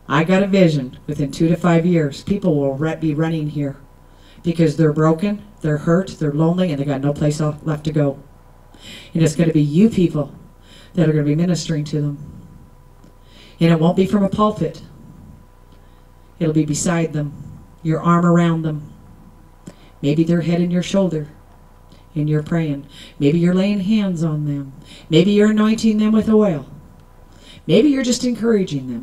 I got a vision. Within 2 to 5 years, people will be running here because they're broken, they're hurt, they're lonely, and they got no place left to go. And it's going to be you people that are going to be ministering to them. And it won't be from a pulpit. It'll be beside them, your arm around them. Maybe their head and your shoulder, and you're praying. Maybe you're laying hands on them. Maybe you're anointing them with oil. Maybe you're just encouraging them.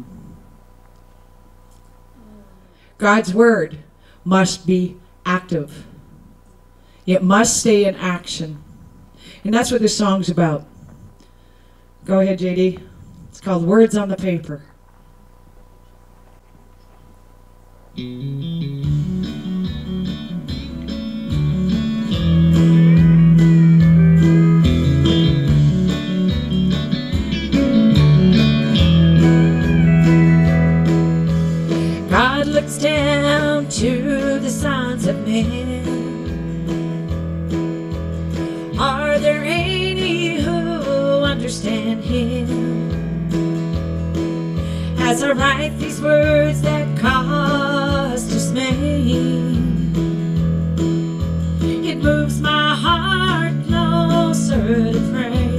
God's word must be active. It must stay in action. And that's what this song's about. Go ahead, JD. It's called Words on the Paper. God looks down to the sons of men. Are there any who understand him? As I write these words that cause dismay, it moves my heart closer to pray.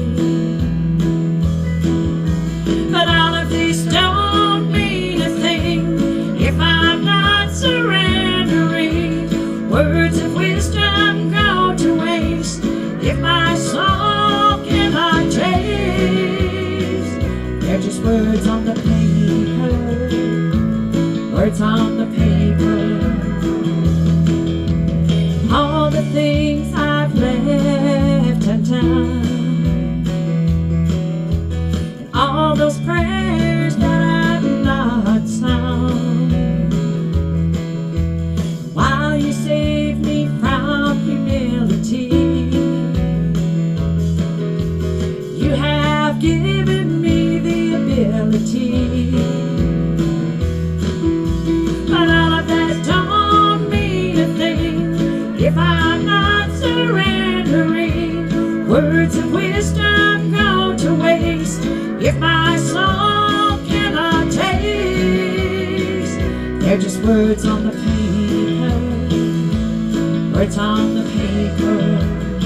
But all of these don't mean a thing if I'm not surrendering. Words of wisdom go to waste if my soul cannot taste. They're just words on the paper, words on the paper. All the things I've left undone, and all those prayers that I've not sung, while you save me from humility, you have given me the ability. But all of that don't mean a thing if I'm not surrendering. Words of wisdom go to waste if my soul cannot taste. They're just words on the paper, words on the paper.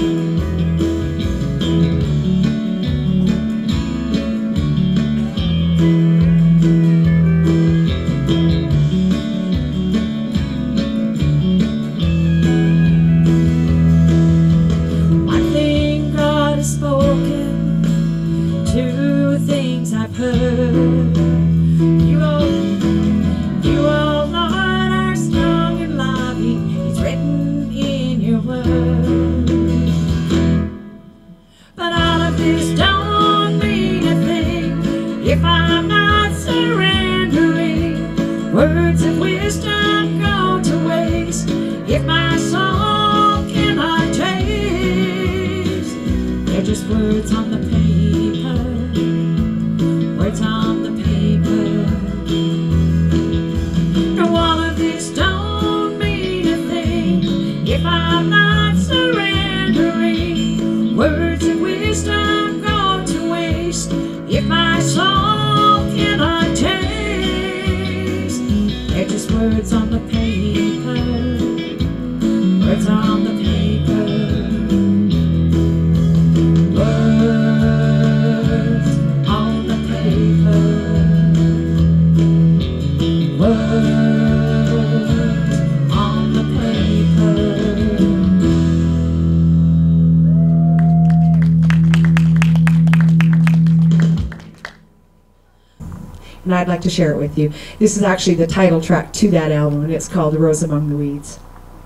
And I'd like to share it with you. This is actually the title track to that album, and it's called Rose Among the Weeds.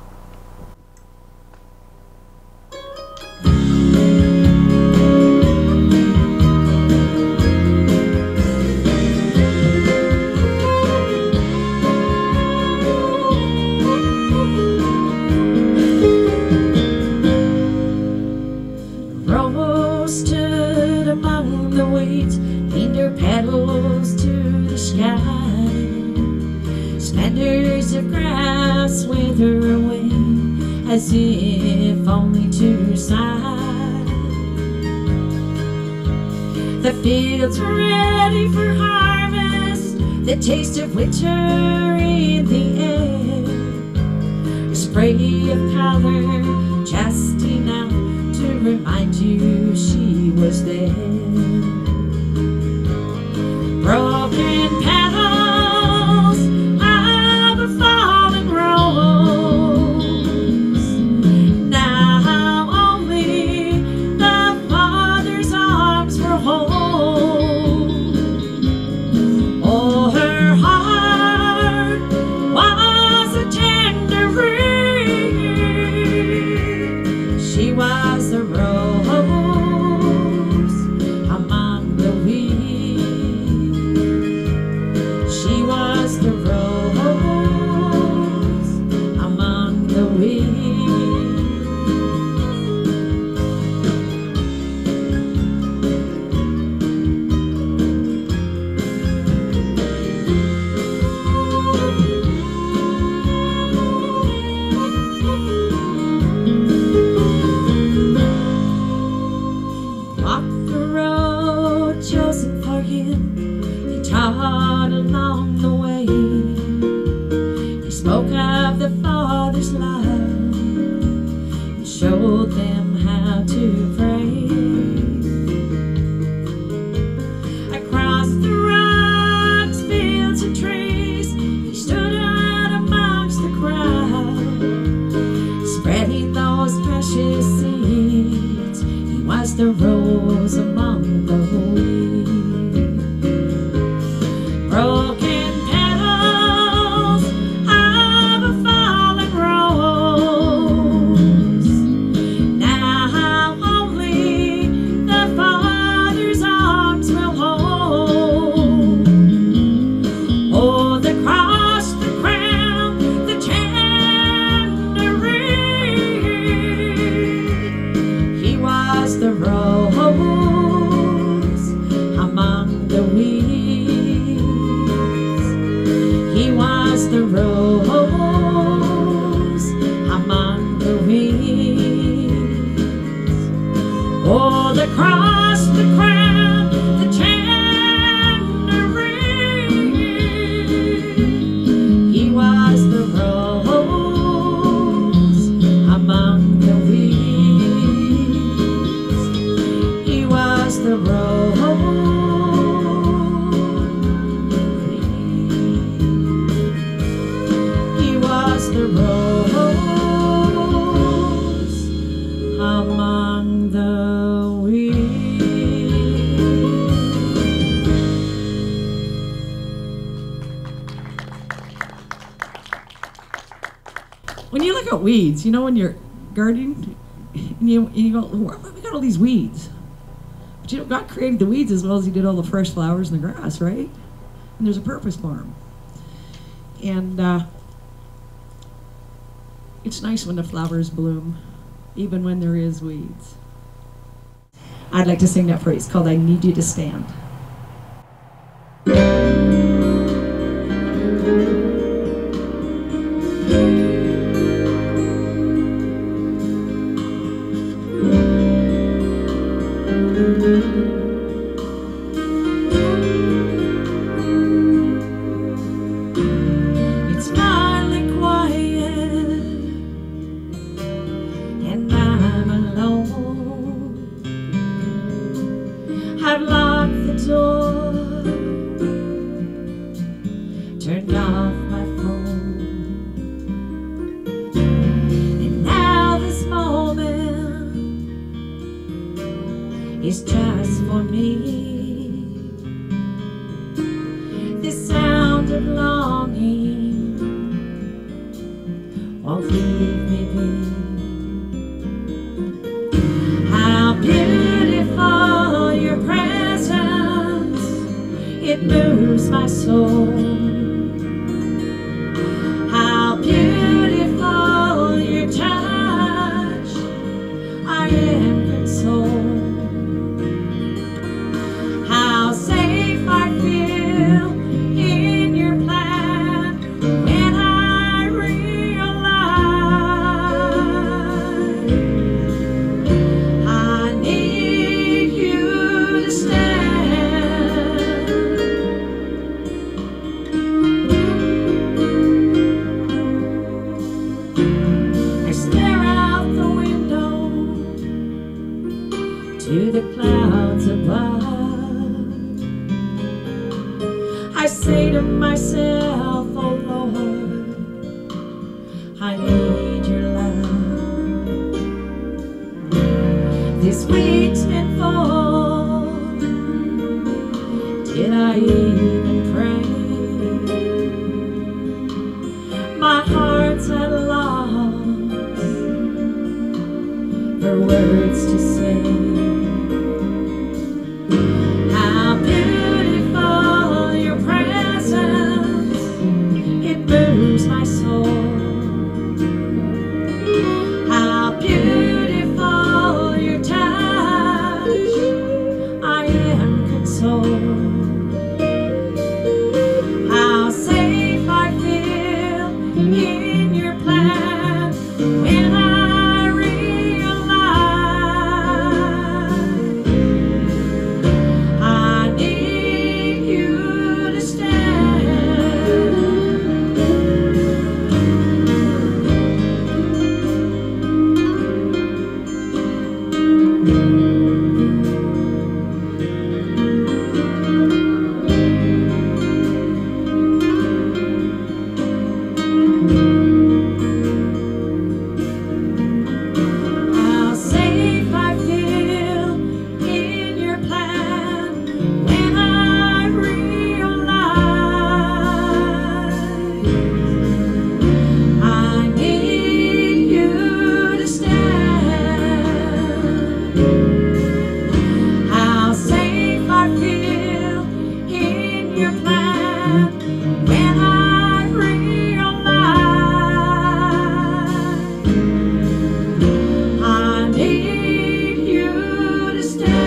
Rose stood among the weeds, leaned her petals to the sky. Splendors of grass wither away as if only to sigh. The fields were ready for harvest, the taste of winter in the air, a spray of powder just enough to remind you she was there. Broken petals of a fallen rose, now only the Father's arms were whole. Oh, her heart was a tender reed. She was the rose among the weeds. She was the rose among the weeds. Walked the road chosen for him, he taught along the way. He spoke of the Father's love and showed them how to pray. Across the rocks, fields and trees, he stood out amongst the crowd, spreading those precious seeds. He was the rose among the weeds. Broken petals of a fallen rose, now only the Father's arms will hold. Oh, the cross, the crown, the tender reed. He was the rose among the weeds. He was the rose among the weeds. Oh, the cross, the crown, the tender reed. He was the rose among the weeds. He was the rose. He was the rose among the weeds. When you look at weeds, you know, when you're gardening, and you go, "Where we got all these weeds?" But you know, God created the weeds as well as He did all the fresh flowers and the grass, right? And there's a purpose for them. And it's nice when the flowers bloom, even when there is weeds. I'd like to sing that phrase called "I Need You to Stand." It's finally quiet and I'm alone. I've locked the door, turned off my phone, and now this moment is just for me. This sound of longing won't leave me be. How beautiful your presence, it moves my soul. How beautiful your touch, I am consoled. How safe I feel in your plan when I realize I need you to stand. say to myself, oh Lord, I need your love. This week's been full. Did I even pray? My heart's at a loss for words to say. How beautiful your presence, it moves my soul. How beautiful your touch, I am consoled. How safe I feel in your plan when I realize I need you to stand. How safe I feel in your plan when I realize I need you to stand. How safe I feel in your plan when I realize I need you to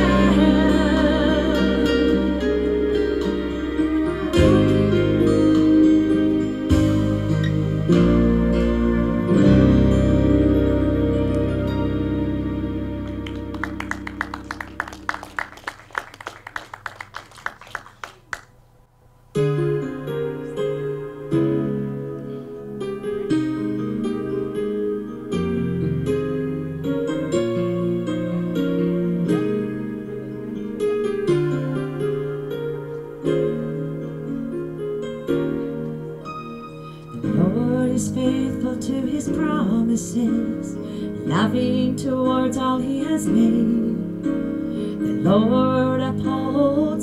The Lord is faithful to his promises, loving towards all he has made. The Lord upholds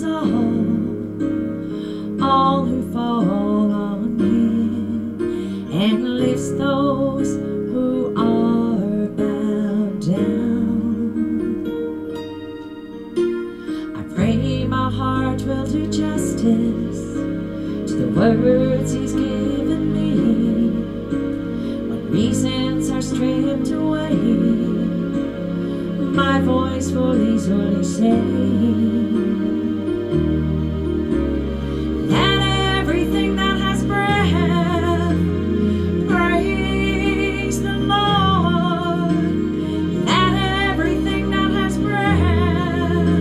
all who fall on him, and lifts those who are bowed down. I pray my heart will do justice to the words he's given me. When reasons are stripped away, my voice will easily say, let everything that has breath praise the Lord. Let everything that has breath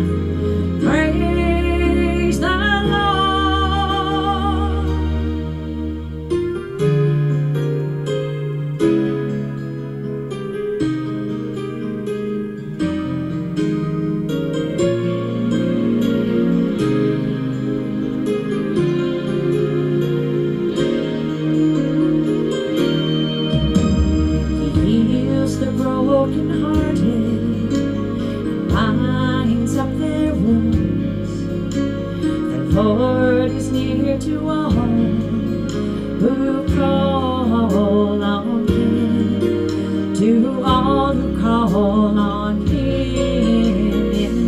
praise the Lord. He heals the brokenhearted and binds up their wounds. The Lord is near to all who call on him, to all who call on him in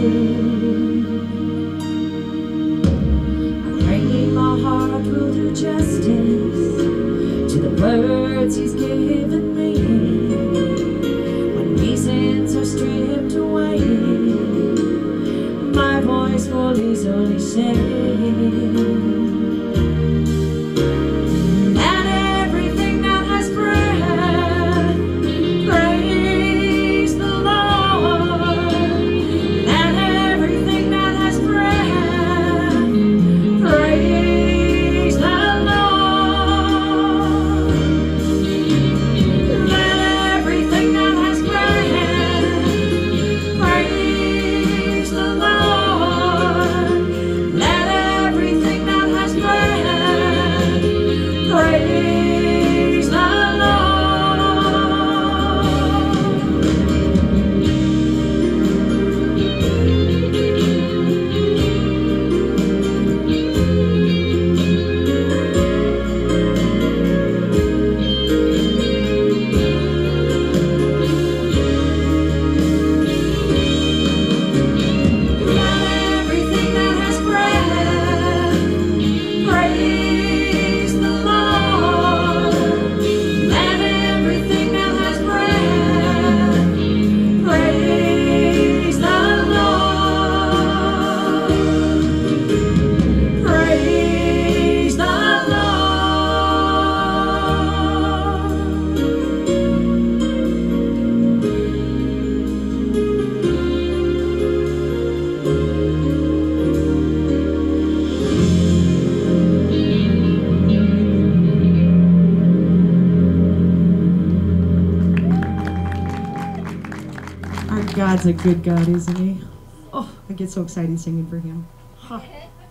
truth. I pray my heart will do justice to the words he's given me. When reasons are stripped away, my voice will easily say, let everything that has breath praise the Lord. Let everything that has breath praise the Lord. God's a good God, isn't he? Oh, I get so excited singing for him. Huh.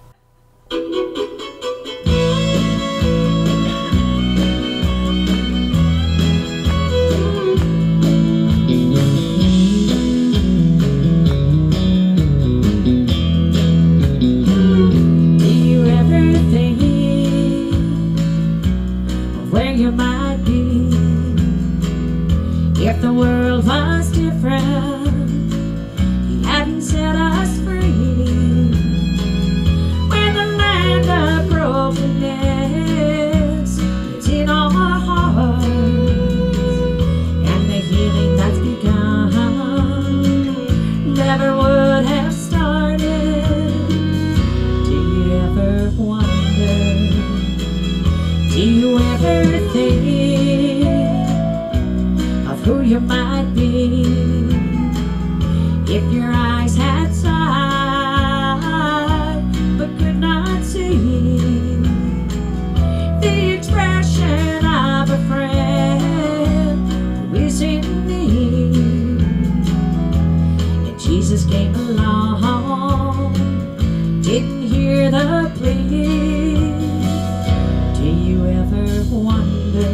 You might be if the world was different. He hadn't set us free. When the land of brokenness is in our hearts, and the healing that's begun never would have started. Do you ever wonder? Do you ever think of who you might be if your eyes had sight but could not see the expression of a friend who is in need? And Jesus came along, didn't hear the plea. Do you ever wonder?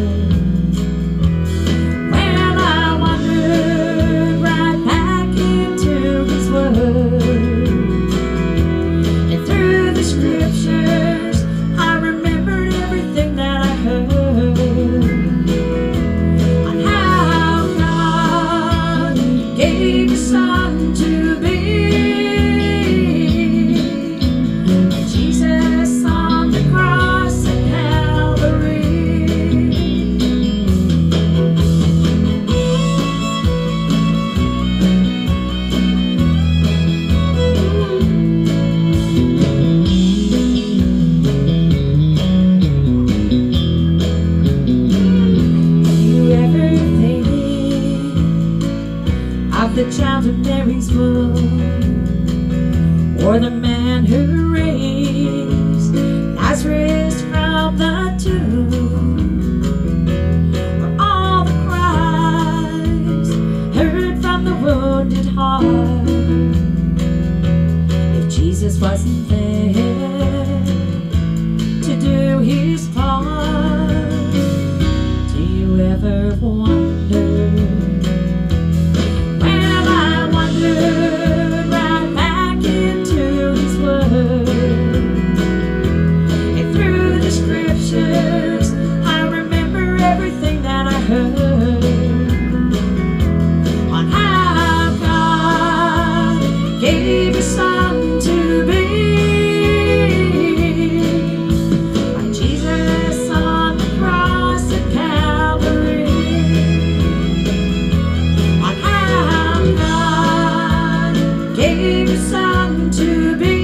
Well, I wandered right back into His Word, and through the Scriptures I remembered everything that I heard on how God gave His Son to be. And Jesus on the cross at Calvary. The child of Mary's womb, or the man who raised Lazarus from the tomb, or all the cries heard from the wounded heart. If Jesus wasn't there to do His part, do you ever wonder? Right back into His Word, and through the Scriptures I remember everything that I heard on how God gave His Son to be. Like Jesus on the cross at Calvary, on how God gave His Son to be.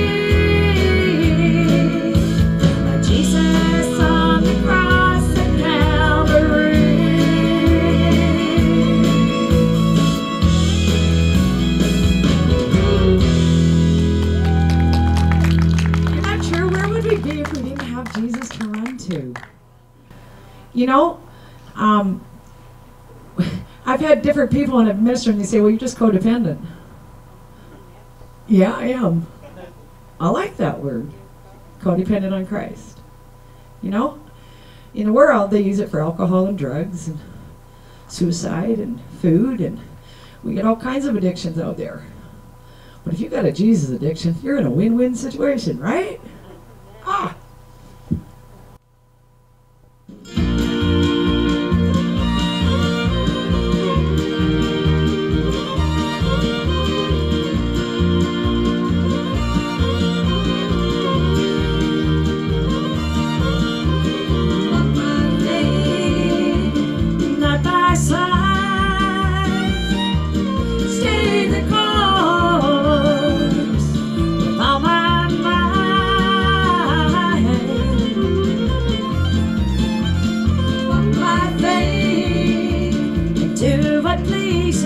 Like Jesus on the cross at Calvary. I'm not sure where would we be if we didn't have Jesus to run to. You know, I've had different people in a ministry and they say, well, you're just codependent. Yeah, I am. I like that word, codependent on Christ. You know, in the world they use it for alcohol and drugs and suicide and food, and we get all kinds of addictions out there. But if you've got a Jesus addiction, you're in a win-win situation, right? Ah. Not by side, stay the course with all my might. Walk by faith into what pleases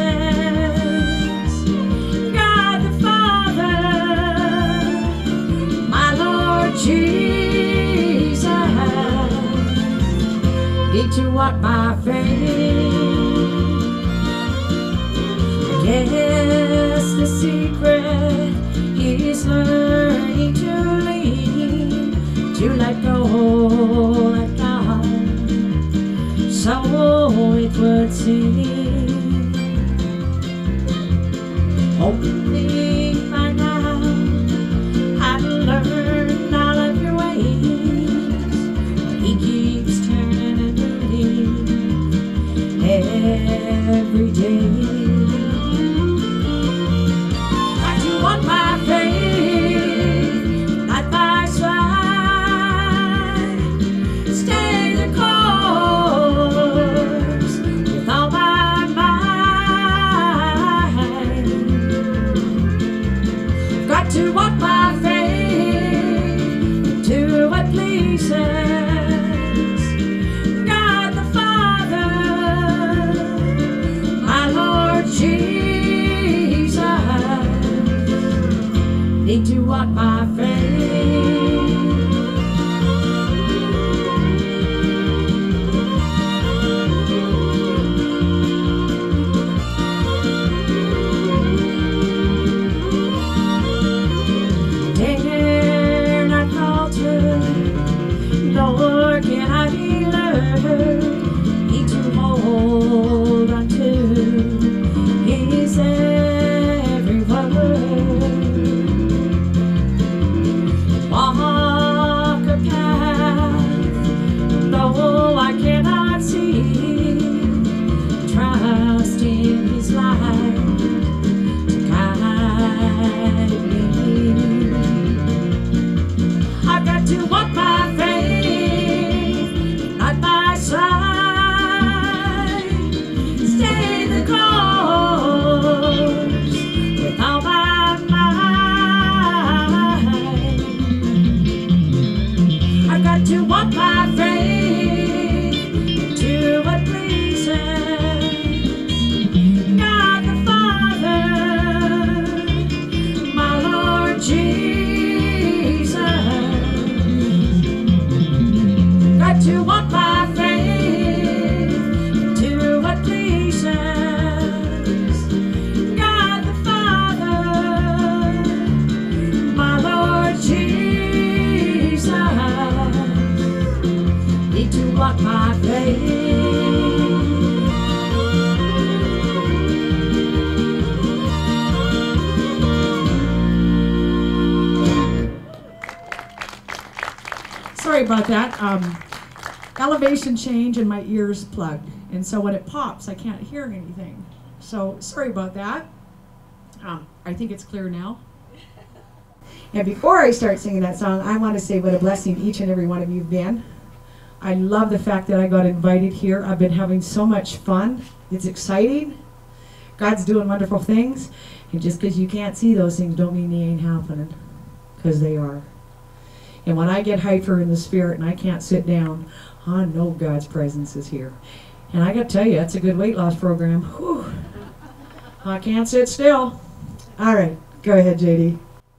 God the Father, my Lord Jesus. Need to walk by faith. Yeah. the secret. He's learning to lean, to let go, let God. So it would seem. Hoping by now I've learned all of your ways. He keeps turning and turning every day. I do want my faith, not by sight. Stay the course with all my might. Got to walk by faith, do what pleases God the Father, my Lord Jesus. Need to walk by faith. Dare not falter, nor can I be lured. Need to hold on to His every word. Walk a path, though I cannot see. Trust in His light to guide me. I've got to walk by faith, not by sight. Stay the course with all my might. I've got to walk by faith, do what pleases God the Father, my Lord Jesus. Got to walk by faith, do what pleases God the Father, my Lord Jesus. Need to walk by faith. Sorry about that. Elevation change and my ears plugged. And so when it pops, I can't hear anything. So sorry about that. I think it's clear now. And before I start singing that song, I want to say what a blessing each and every one of you have been. I love the fact that I got invited here. I've been having so much fun. It's exciting. God's doing wonderful things. And just because you can't see those things don't mean they ain't happening. Because they are. And when I get hyper in the spirit and I can't sit down, I know God's presence is here. And I got to tell you, that's a good weight loss program. Whew. I can't sit still. All right, go ahead, JD.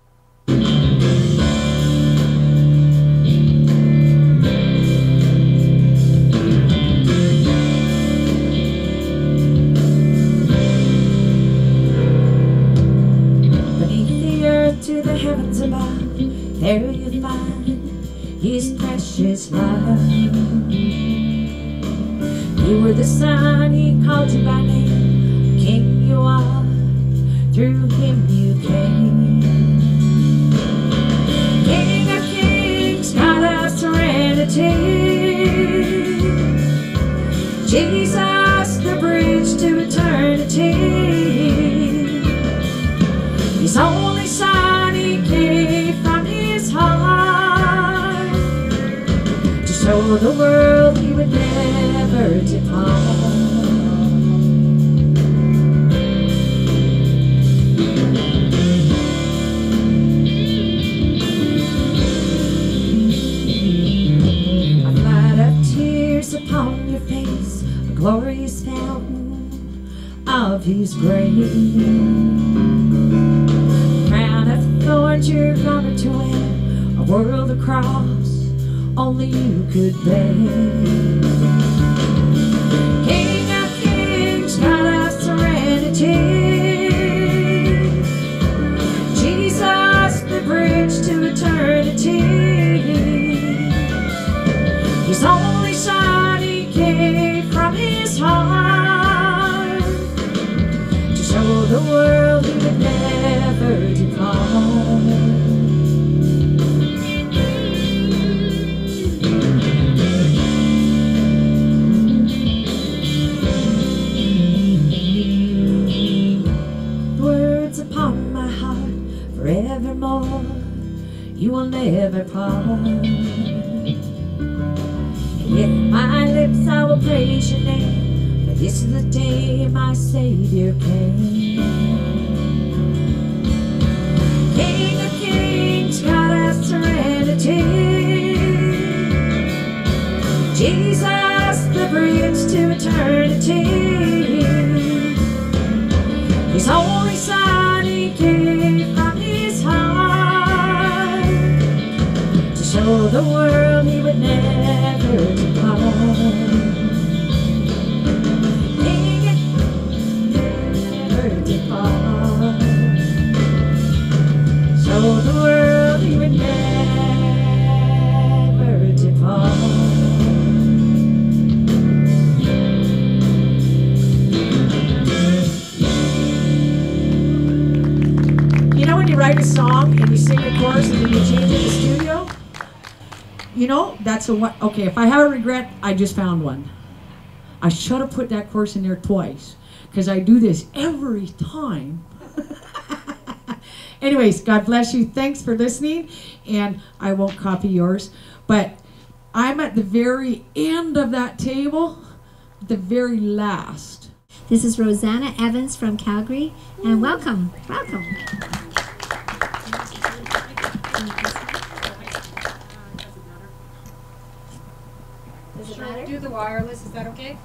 Beneath the earth to the heavens above, there you find His precious love. You were the Son, He called you by name. King you are, through Him you came. King of kings, God of serenity. Jesus, the bridge to eternity. His only Son, He gave from His heart to show the world He would never depart. A flood of tears upon your face, a glorious fountain of His grace. Crown of thorns, your garment to wear, a world across only you could bear. King of kings, God of serenity. His only Son He gave from His heart to show the world He would never depart. Words upon my heart forevermore, you will never part. With my lips I will praise your name, for this is the day my Savior came. King of kings, God of serenity, Jesus, the bridge to eternity. His only Son He gave from His heart to show the world He would never depart. He would never depart. Show the world He would never depart. You know when you write a song and you sing a chorus and then you change it in the studio? You know, that's a what. Okay, if I have a regret, I just found one. I should have put that chorus in there twice, because I do this every time. Anyways, God bless you. Thanks for listening, and I won't copy yours, but I'm at the very end of that table, the very last. This is Rosanna Evans from Calgary, and welcome, welcome. Do the wireless, is that okay?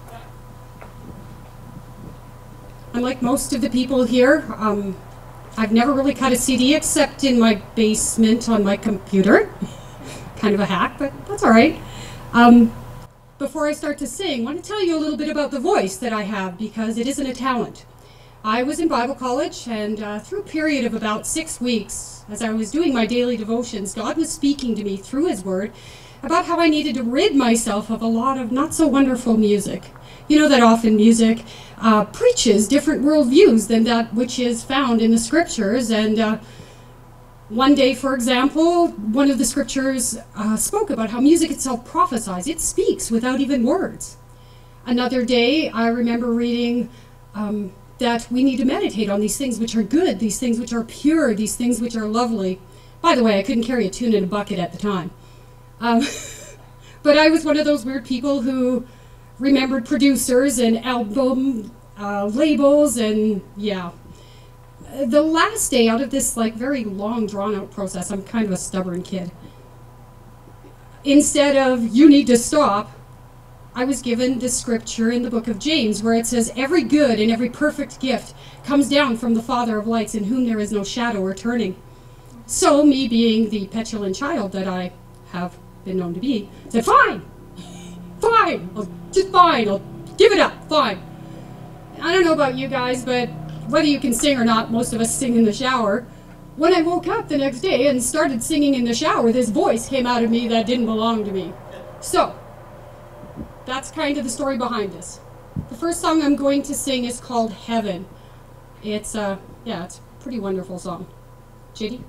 Unlike most of the people here, I've never really cut a CD except in my basement on my computer. Kind of a hack, but that's all right. Before I start to sing, I want to tell you a little bit about the voice that I have, because it isn't a talent. I was in Bible college, and through a period of about 6 weeks, as I was doing my daily devotions, God was speaking to me through His Word about how I needed to rid myself of a lot of not so wonderful music. You know that often music preaches different worldviews than that which is found in the scriptures. And one day, for example, one of the scriptures spoke about how music itself prophesies. It speaks without even words. Another day, I remember reading that we need to meditate on these things which are good, these things which are pure, these things which are lovely. By the way, I couldn't carry a tune in a bucket at the time. But I was one of those weird people who remembered producers and album labels, and yeah. The last day out of this very long drawn out process, I'm kind of a stubborn kid. Instead of "you need to stop," I was given the scripture in the book of James where it says, "Every good and every perfect gift comes down from the Father of lights, in whom there is no shadow or turning." So me, being the petulant child that I have been known to be, said, fine, I'll give it up, fine. I don't know about you guys, but whether you can sing or not, most of us sing in the shower. When I woke up the next day and started singing in the shower, this voice came out of me that didn't belong to me. So, that's kind of the story behind this. The first song I'm going to sing is called Heaven. It's a pretty wonderful song. JD?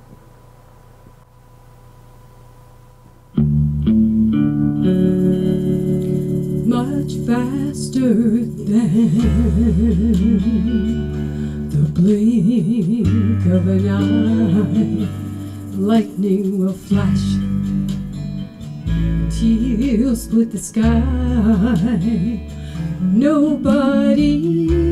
Much faster than the blink of an eye, lightning will flash till split the sky. Nobody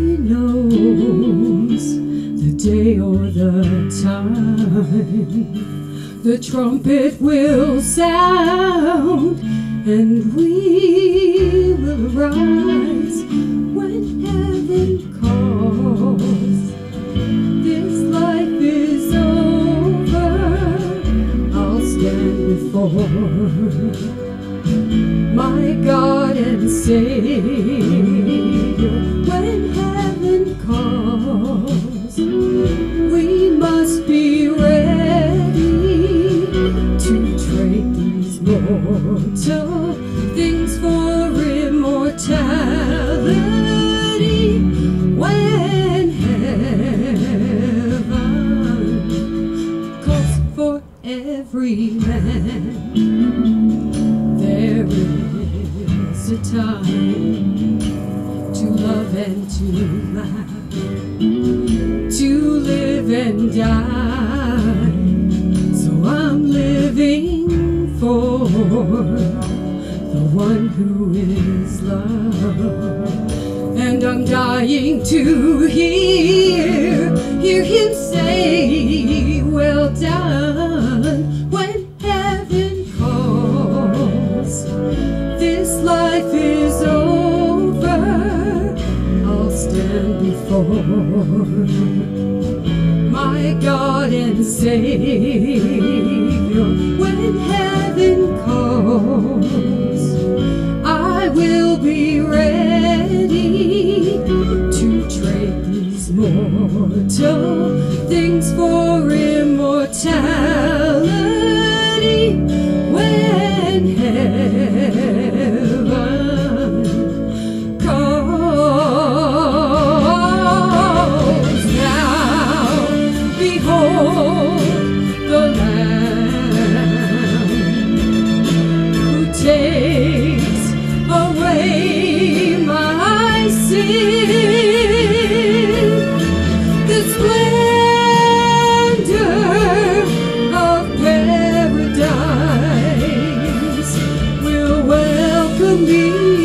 knows the day or the time. The trumpet will sound, and we will rise when heaven calls. This life is over, I'll stand before my God and Savior. When heaven calls, we must be ready to trade these mortal things things for immortality when heaven calls for every man. There is a time to love and to laugh, to live and die. So I'm living for the one who is love, and I'm dying to hear him say, well done, when heaven calls. This life is over, I'll stand before my God and Savior. When heaven calls, I will be ready to trade these mortal things for immortality when heaven calls. Now behold the Lamb who takes away my sin. The splendor of paradise will welcome me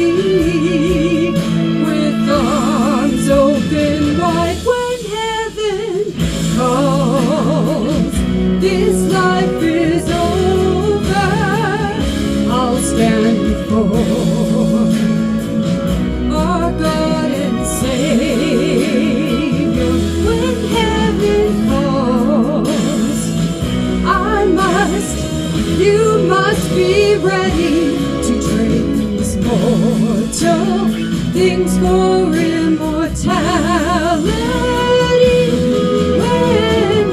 with arms open wide when heaven calls. This life is over, I'll stand before our God and Savior. When heaven calls, you must be ready to trade these mortal things for immortality when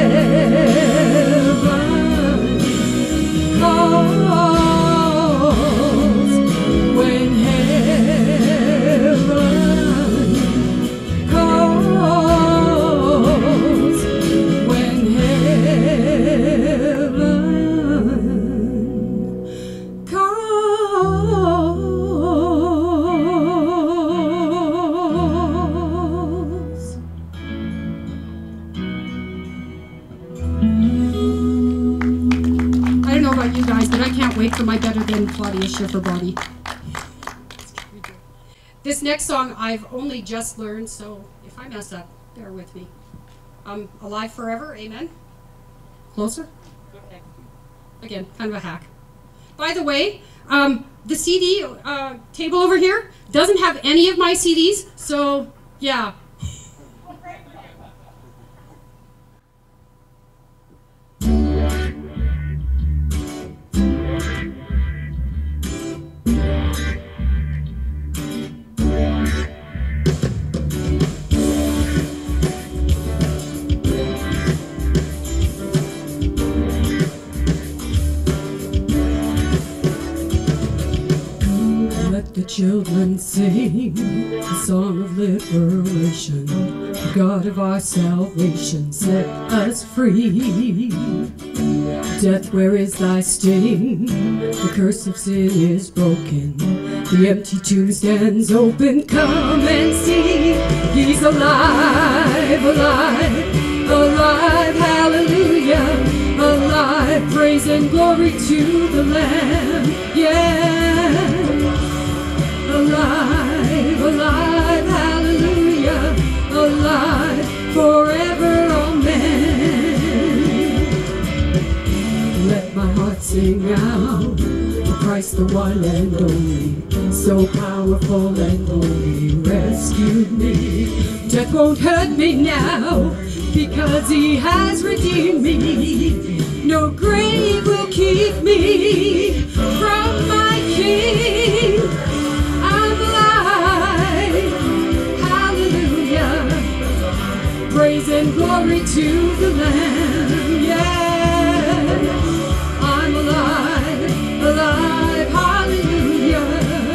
heaven calls. When heaven calls. When heaven calls. I don't know about you guys, but I can't wait for my Better Than Claudia Schiffer body. This next song I've only just learned, so if I mess up, bear with me. Alive Forever, amen? Closer? Okay. Again, kind of a hack. By the way, the CD table over here doesn't have any of my CDs, so yeah. Let the children sing the song of liberation. The God of our salvation set us free. Death, where is thy sting? The curse of sin is broken. The empty tomb stands open. Come and see. He's alive, alive, alive. Hallelujah. Alive. Praise and glory to the Lamb. Yeah. Alive, alive, hallelujah, alive, forever, amen. Let my heart sing out, Christ the one and only, so powerful and holy, rescued me. Death won't hurt me now, because he has redeemed me. No grave will keep me from my King. I'm alive, hallelujah, praise and glory to the Lamb, yeah. I'm alive, alive, hallelujah,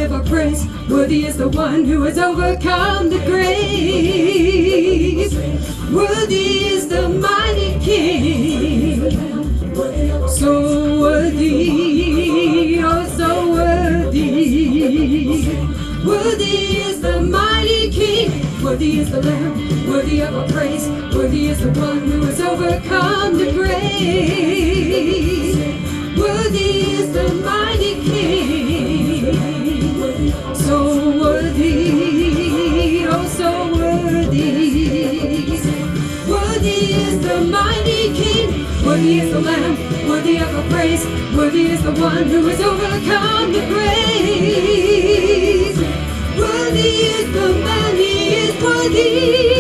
of our praise. Worthy is the one who has overcome the grave. Worthy is the mighty King. So worthy, oh so worthy. Worthy is the mighty King. Worthy is the Lamb, worthy of our praise. Worthy is the one who has overcome the grave. Worthy is the mighty King. So worthy, oh so worthy. Worthy is the mighty King. Worthy is the Lamb, worthy of our praise. Worthy is the one who has overcome the grave. Worthy is the man, he is worthy.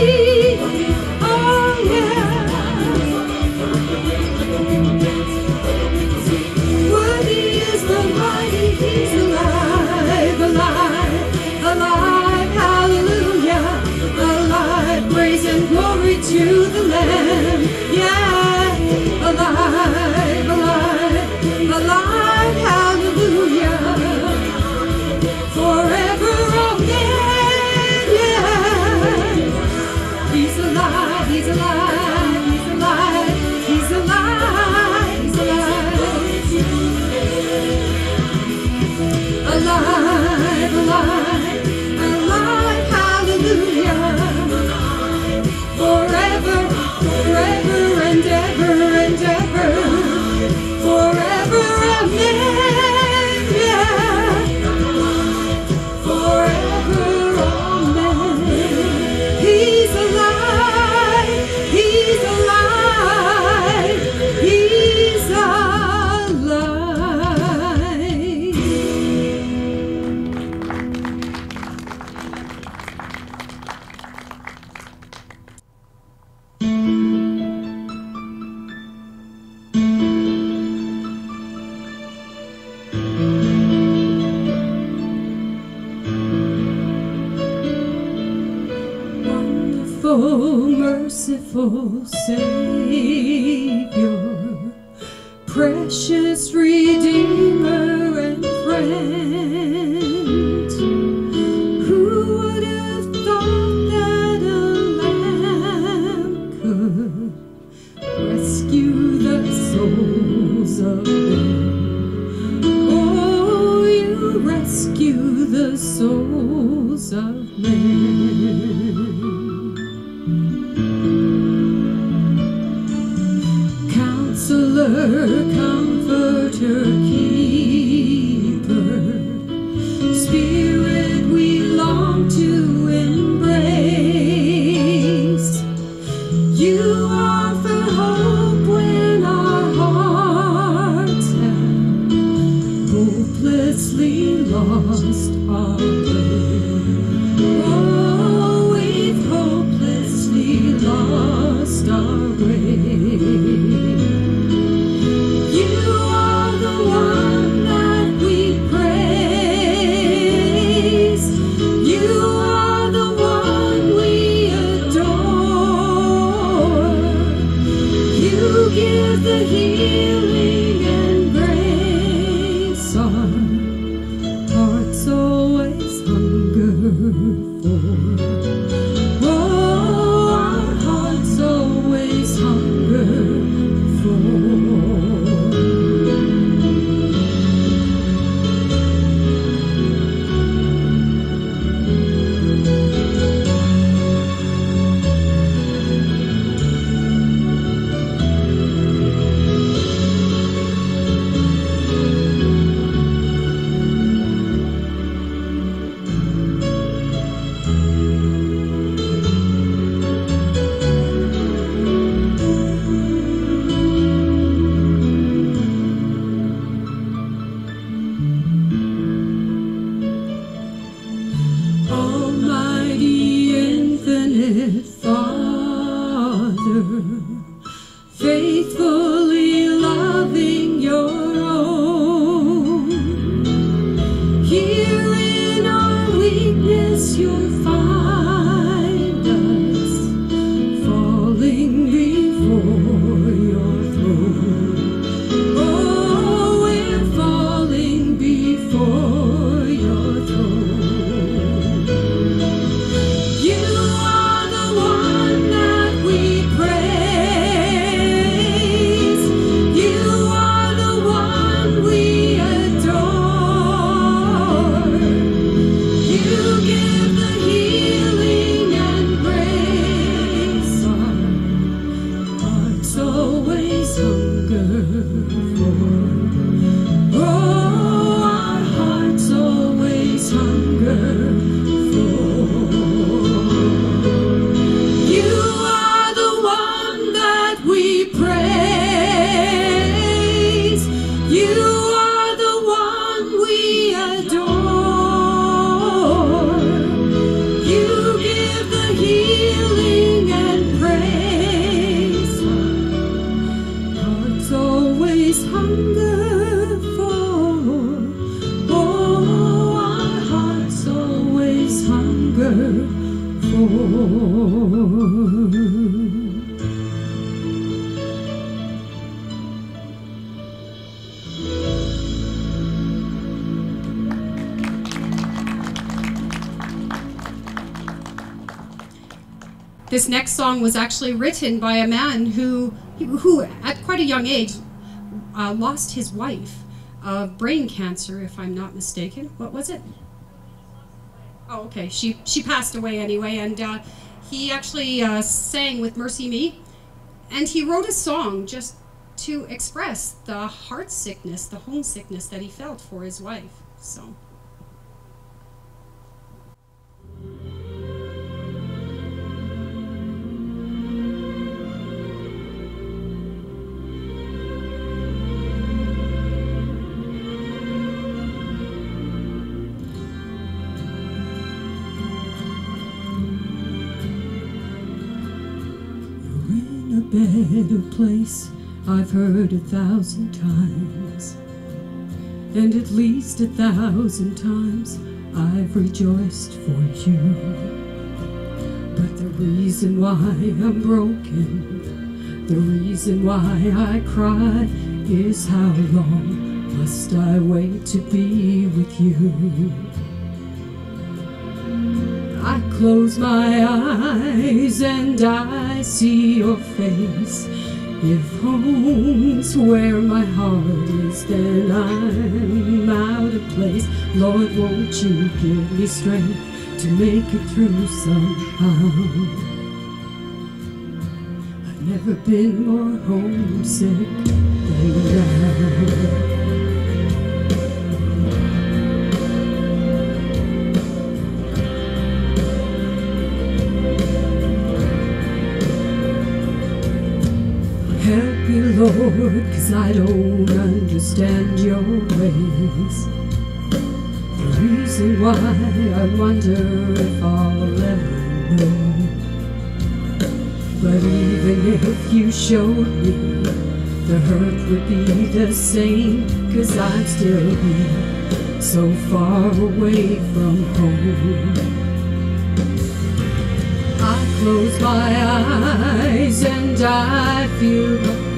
Oh yeah. Worthy is the mighty, he's alive, alive, alive, hallelujah. Alive, praise and glory to the Lamb. Yeah, alive, alive, alive, hallelujah. Forever, amen, yeah. He's alive, he's alive, he's alive, he's alive, he's alive. Alive, alive, alive, hallelujah. Forever, forever and ever and ever. Forever, amen, yeah. Forever, amen. He's alive, he's alive, he's alive. Wonderful, merciful Savior, precious Redeemer and friend. Who would have thought that a lamb could rescue the souls of men? Oh, you rescue the souls of men. Counselor, comforter, keeper, Spirit we long to embrace. You offer hope when our hearts have hopelessly lost our way. Oh, we've hopelessly lost our way. You are the one that we praise. You are the one we adore. You give the healing and grace our hearts always hunger for. Oh, our hearts always hunger for. Almighty, infinite Father, faithfully loving your own. Here in our weakness you'll find us, falling before your throne. Oh, we're falling before your throne. longer for. This next song was actually written by a man who at quite a young age, lost his wife of brain cancer, if I'm not mistaken. What was it? Oh, okay. She passed away anyway, and he actually sang with Mercy Me, and he wrote a song just to express the heart sickness, the homesickness that he felt for his wife. So. Better place, I've heard 1,000 times, and at least 1,000 times I've rejoiced for you. But the reason why I'm broken, the reason why I cry, is how long must I wait to be with you? I close my eyes and I see your face. If home's where my heart is, then I'm out of place. Lord, won't you give me strength to make it through somehow? I've never been more homesick than now. Help me, Lord, 'cause I don't understand your ways. The reason why I wonder if I'll ever know. But even if you showed me, the hurt would be the same, 'cause I'm still here, so far away from home. I close my eyes and I feel,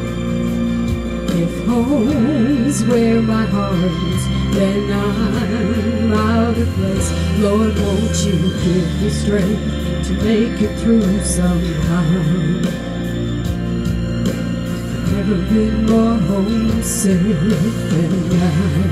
if home's where my heart is, then I'm out of place. Lord, won't you give me strength to make it through somehow? I've never been more homesick than now.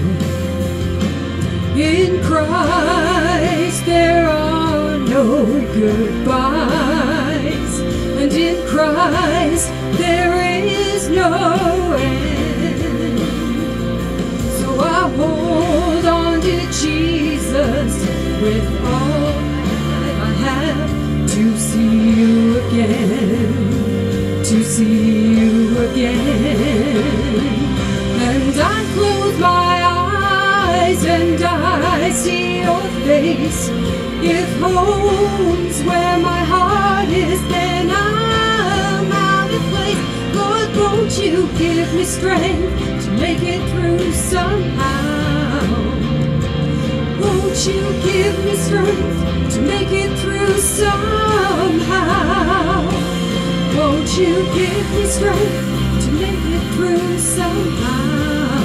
In Christ there are no goodbyes, and in Christ there is no end. So I hold on to Jesus with all I have, to see you again, to see you again. And I close my eyes and I see your face. If home's where my heart is, then I'm out of place. Lord, won't you give me strength to make it through somehow? Won't you give me strength to make it through somehow? Won't you give me strength to make it through somehow?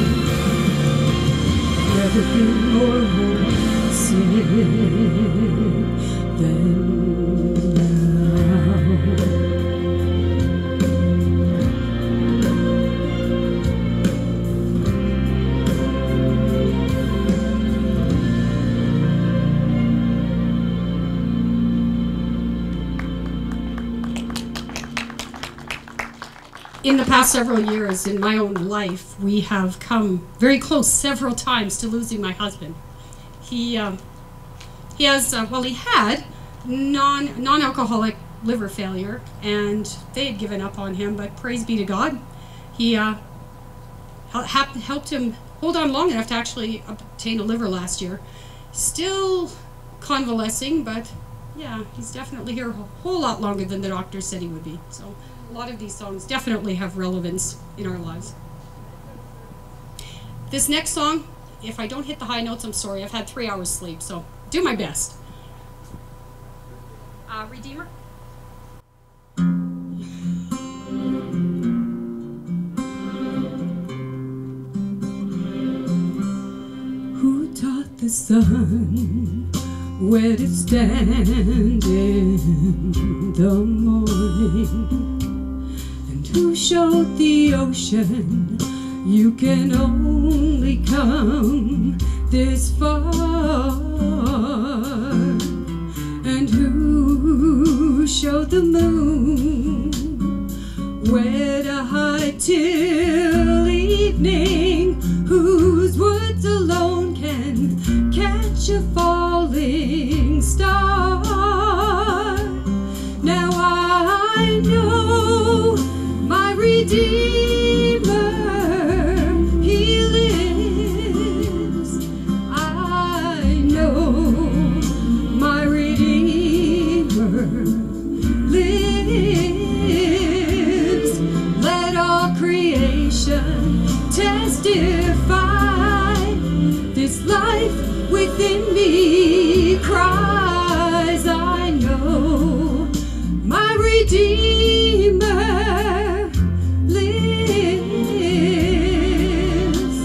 Never been more homesick than now. In the past several years in my own life, we have come very close several times to losing my husband. He had non-alcoholic liver failure, and they had given up on him, but praise be to God, he helped him hold on long enough to actually obtain a liver last year. Still convalescing, but yeah, he's definitely here a whole lot longer than the doctor said he would be. So a lot of these songs definitely have relevance in our lives. This next song, if I don't hit the high notes, I'm sorry. I've had 3 hours sleep, so do my best. Redeemer. Who taught the sun where to stand in the morning? And who showed the ocean you can only come this far? And who showed the moon where to hide till evening? Whose words alone can catch a falling star? Now I know my Redeemer, He lives. I know my Redeemer lives. Let all creation testify, this life within me cries. I know my Redeemer lives.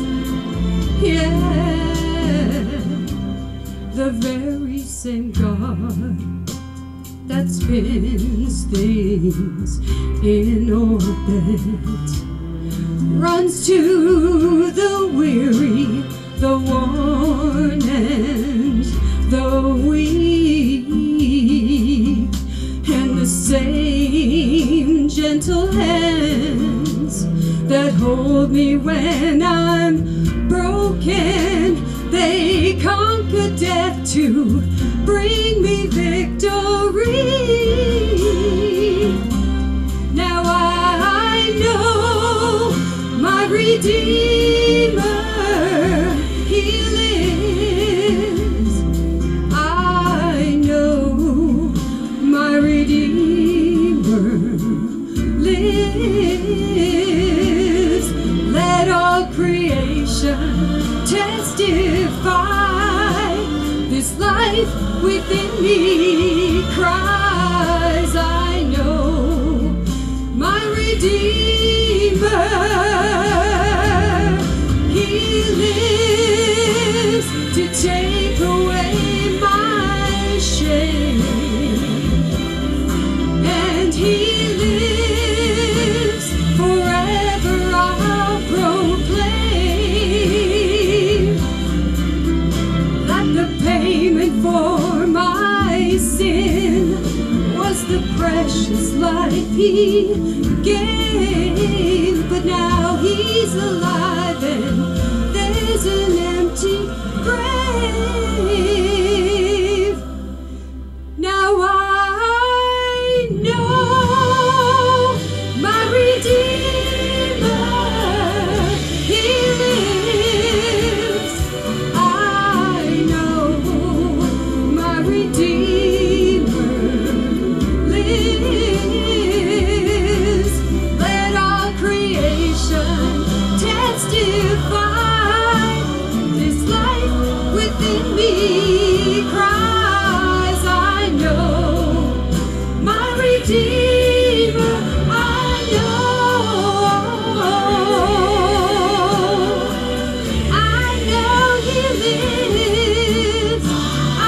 Yeah, the very same God that spins things in orbit runs to the weary, the worn, and the weak, and the same gentle hands that hold me when I'm broken, they conquer death to bring me victory. Now I know my Redeemer, He lives. I know my Redeemer lives. Let all creation testify, this life within me cries. I know my Redeemer, He lives to take away my shame, and He lives forever. I'll proclaim that the payment for my sin was the precious life He gave. But now He's alive and there's an empty grave. Now I know my Redeemer, He lives. I know my Redeemer lives. Let all creation testify, this life within me cries. I know my Redeemer. I know He lives. I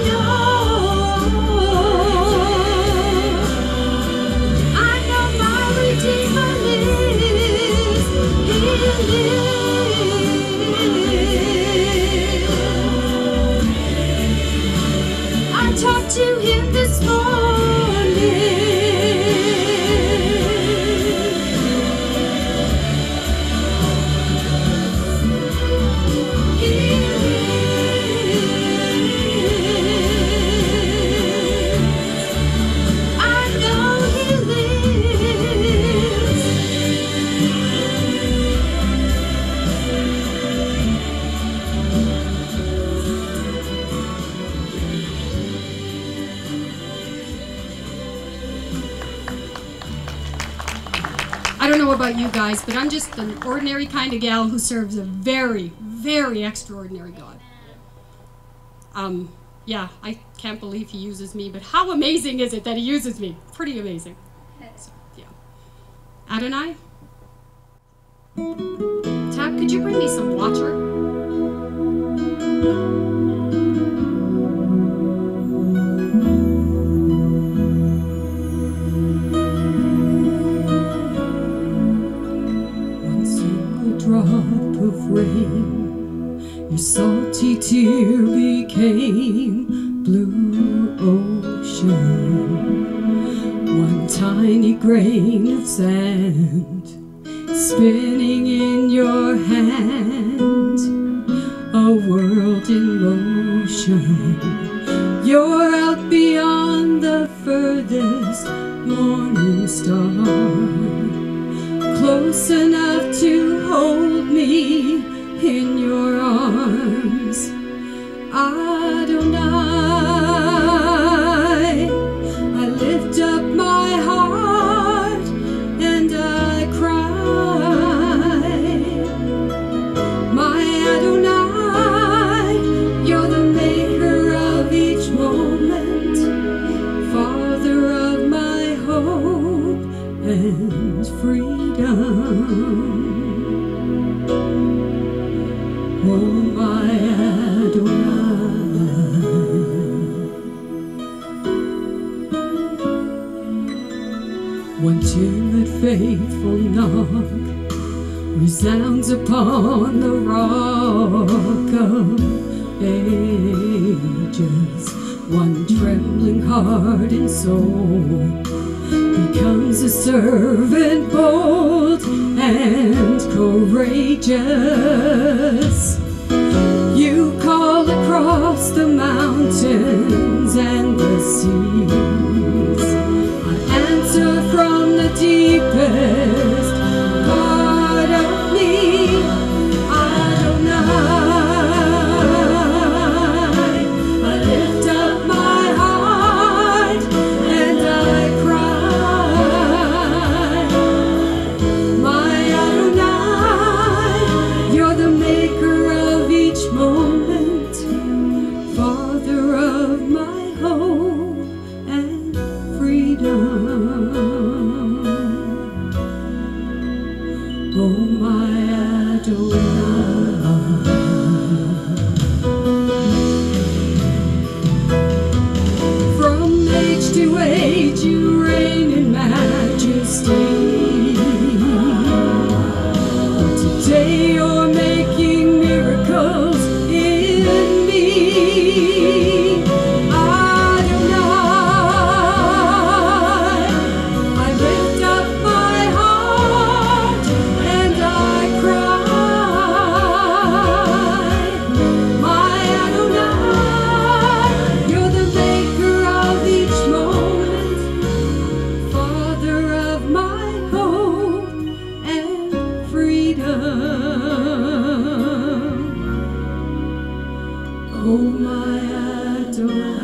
know my Redeemer lives. He lives. I talked to Him this morning. He lives. I know He lives. I don't know about you guys, but I'm just an ordinary kind of gal who serves a very, very extraordinary God. yeah, I can't believe he uses me, but how amazing is it that he uses me? Pretty amazing. So, yeah. Adonai? Tab, could you bring me some water? One single drop of rain, your salty tear became blue ocean. One tiny grain of sand spinning in your hand, a world in motion. You're out beyond the furthest morning star, close enough to hold me in your arms. Adonai, I lift up my heart and I cry. My Adonai, you're the maker of each moment, Father of my hope and freedom. Oh, my Adonai. One timid, faithful knock resounds upon the rock of ages. One trembling heart and soul becomes a servant bold and courageous. You call across the mountains and the seas. I answer from the deepest part of me. Adonai, I lift up my heart and I cry. My Adonai, you're the maker of each moment, Father of my hope and freedom. Oh, my Adonai. From age to age you reign in majesty. Today you're making miracles in me. Adonai, I lift up my heart and I cry. My Adonai, you're the maker of each moment, Father of my hope and freedom. Oh, my Adonai.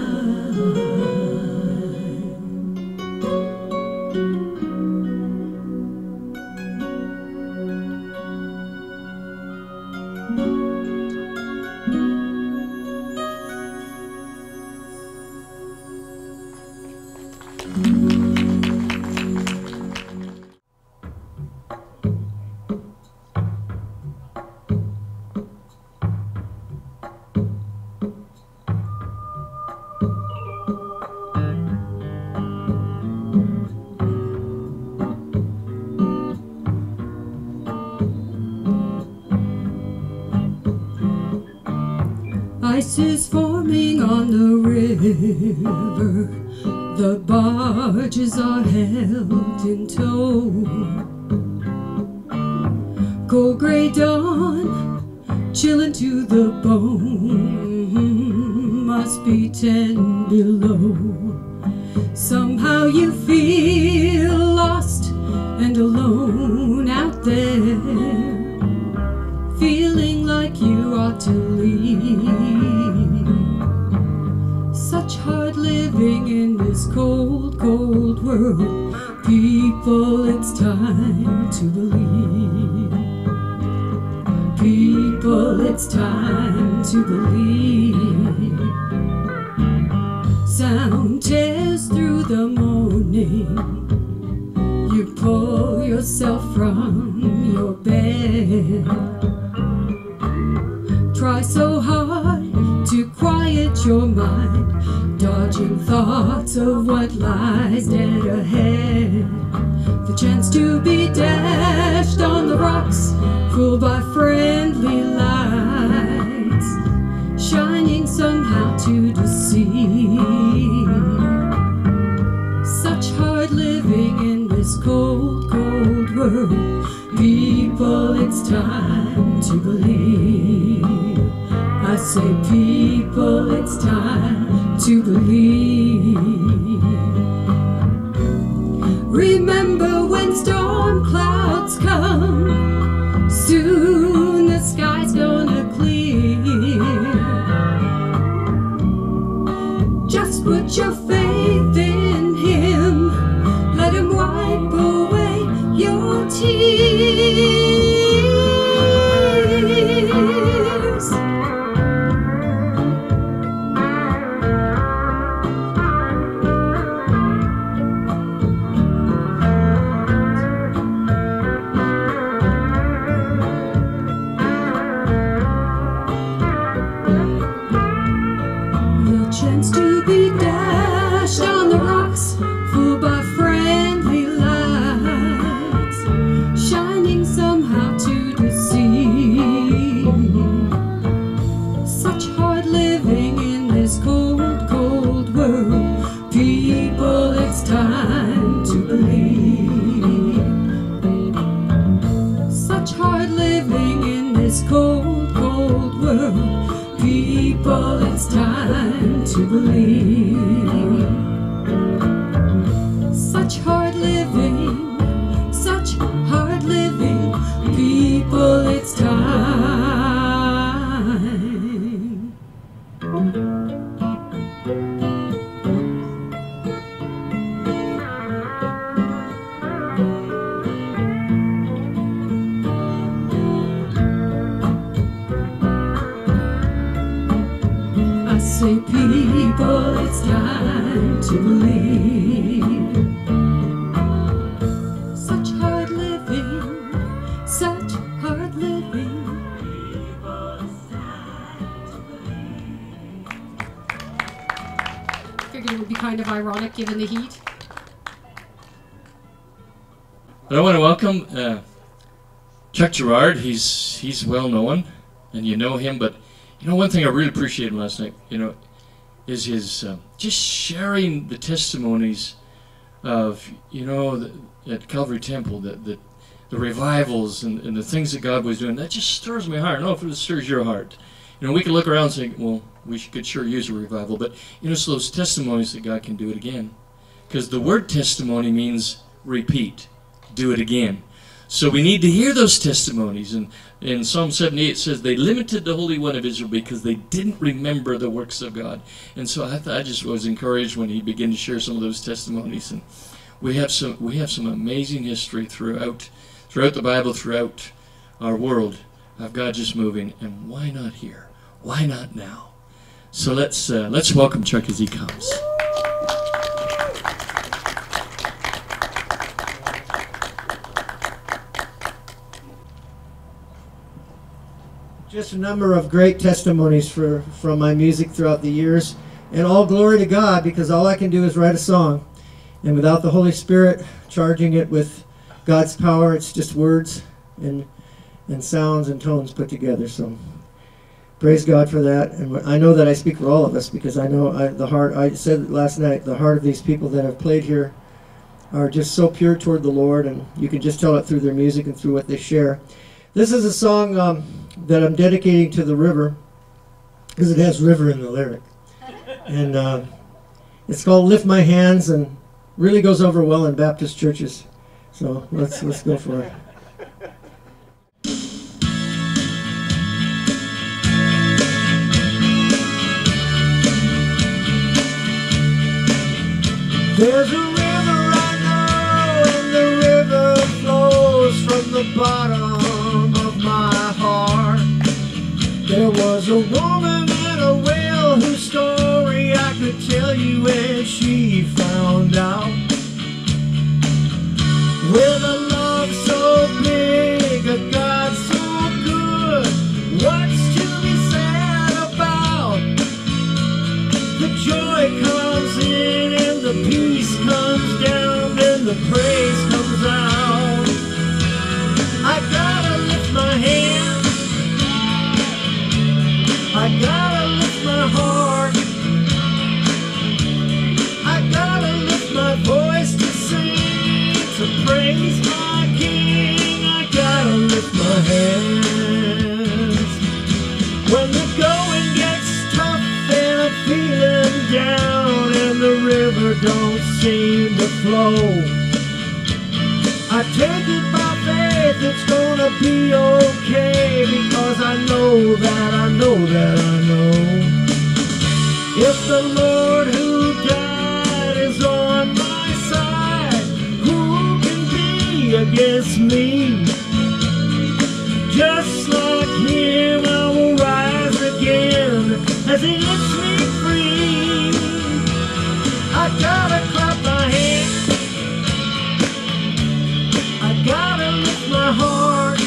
Ice is forming on the river, the barges are held in tow. Cold gray dawn, chilling to the bone, must be 10 below. Somehow you feel lost and alone out there, feeling like you ought to leave. Such hard living in this cold, cold world. People, it's time to believe. People, it's time to believe. sound tears through the morning. You pull yourself from your bed. Try so hard to quiet your mind, dodging thoughts of what lies dead ahead. The chance to be dashed on the rocks, fooled by friendly lights, shining somehow to deceive. Such hard living in this cold, cold world. People, it's time to believe. I say, people, it's time to believe. Remember when storm clouds come, soon the sky's gonna clear. Just put your faith in Him, let Him wipe away your tears. Chance to be dashed on the rocks, fooled by friendly lights, shining somehow to deceive. Such hard living in this cold, cold world. People, it's time to believe. Such hard living in this cold, cold world. People, it's time to believe. Such hard living, such hard living. People, it's time. I say, people, it's time to believe. Such hard living, such hard living. People, it's time to believe. Figured it would be kind of ironic given the heat. But I want to welcome Chuck Girard. He's well known, and you know him. But you know, one thing I really appreciated last night, is his just sharing the testimonies of at Calvary Temple, the revivals and the things that God was doing. That just stirs my heart. I don't know if it stirs your heart. We could look around and say, well, could sure use a revival, but it's those testimonies that God can do it again, because the word testimony means repeat. Do it again. So we need to hear those testimonies. And in Psalm 78 says they limited the Holy One of Israel because they didn't remember the works of God. And so I just was encouraged when he began to share some of those testimonies. And we have some amazing history throughout the Bible, throughout our world of God just moving. And why not here? Why not now? So let's welcome Chuck as he comes. Just a number of great testimonies from my music throughout the years. And all glory to God, because all I can do is write a song. And without the Holy Spirit charging it with God's power, it's just words and sounds and tones put together. So praise God for that. And I know that I speak for all of us, because I know I said it last night, the heart of these people that have played here are just so pure toward the Lord, and you can just tell it through their music and through what they share. This is a song that I'm dedicating to the river, because it has river in the lyric. And it's called Lift My Hands, and really goes over well in Baptist churches. So let's go for it. There's a river I know, and the river flows from the bottom of my heart. There was a woman and a whale whose story I could tell tell you when she found out. With a love so big, a God so good, what's to be sad about? The joy comes in and the peace comes down, then the praise comes out. I gotta lift my hand, I gotta lift my heart, I gotta lift my voice to sing, to praise my King. I gotta lift my hands. When the going gets tough and I'm feeling down and the river don't seem to flow, I take it by faith, it's gonna be okay, because I know that I know that I know. If the Lord who died is on my side, who can be against me? Just like him I will rise again as he lifts me free. I gotta clap my hands, I gotta lift my heart,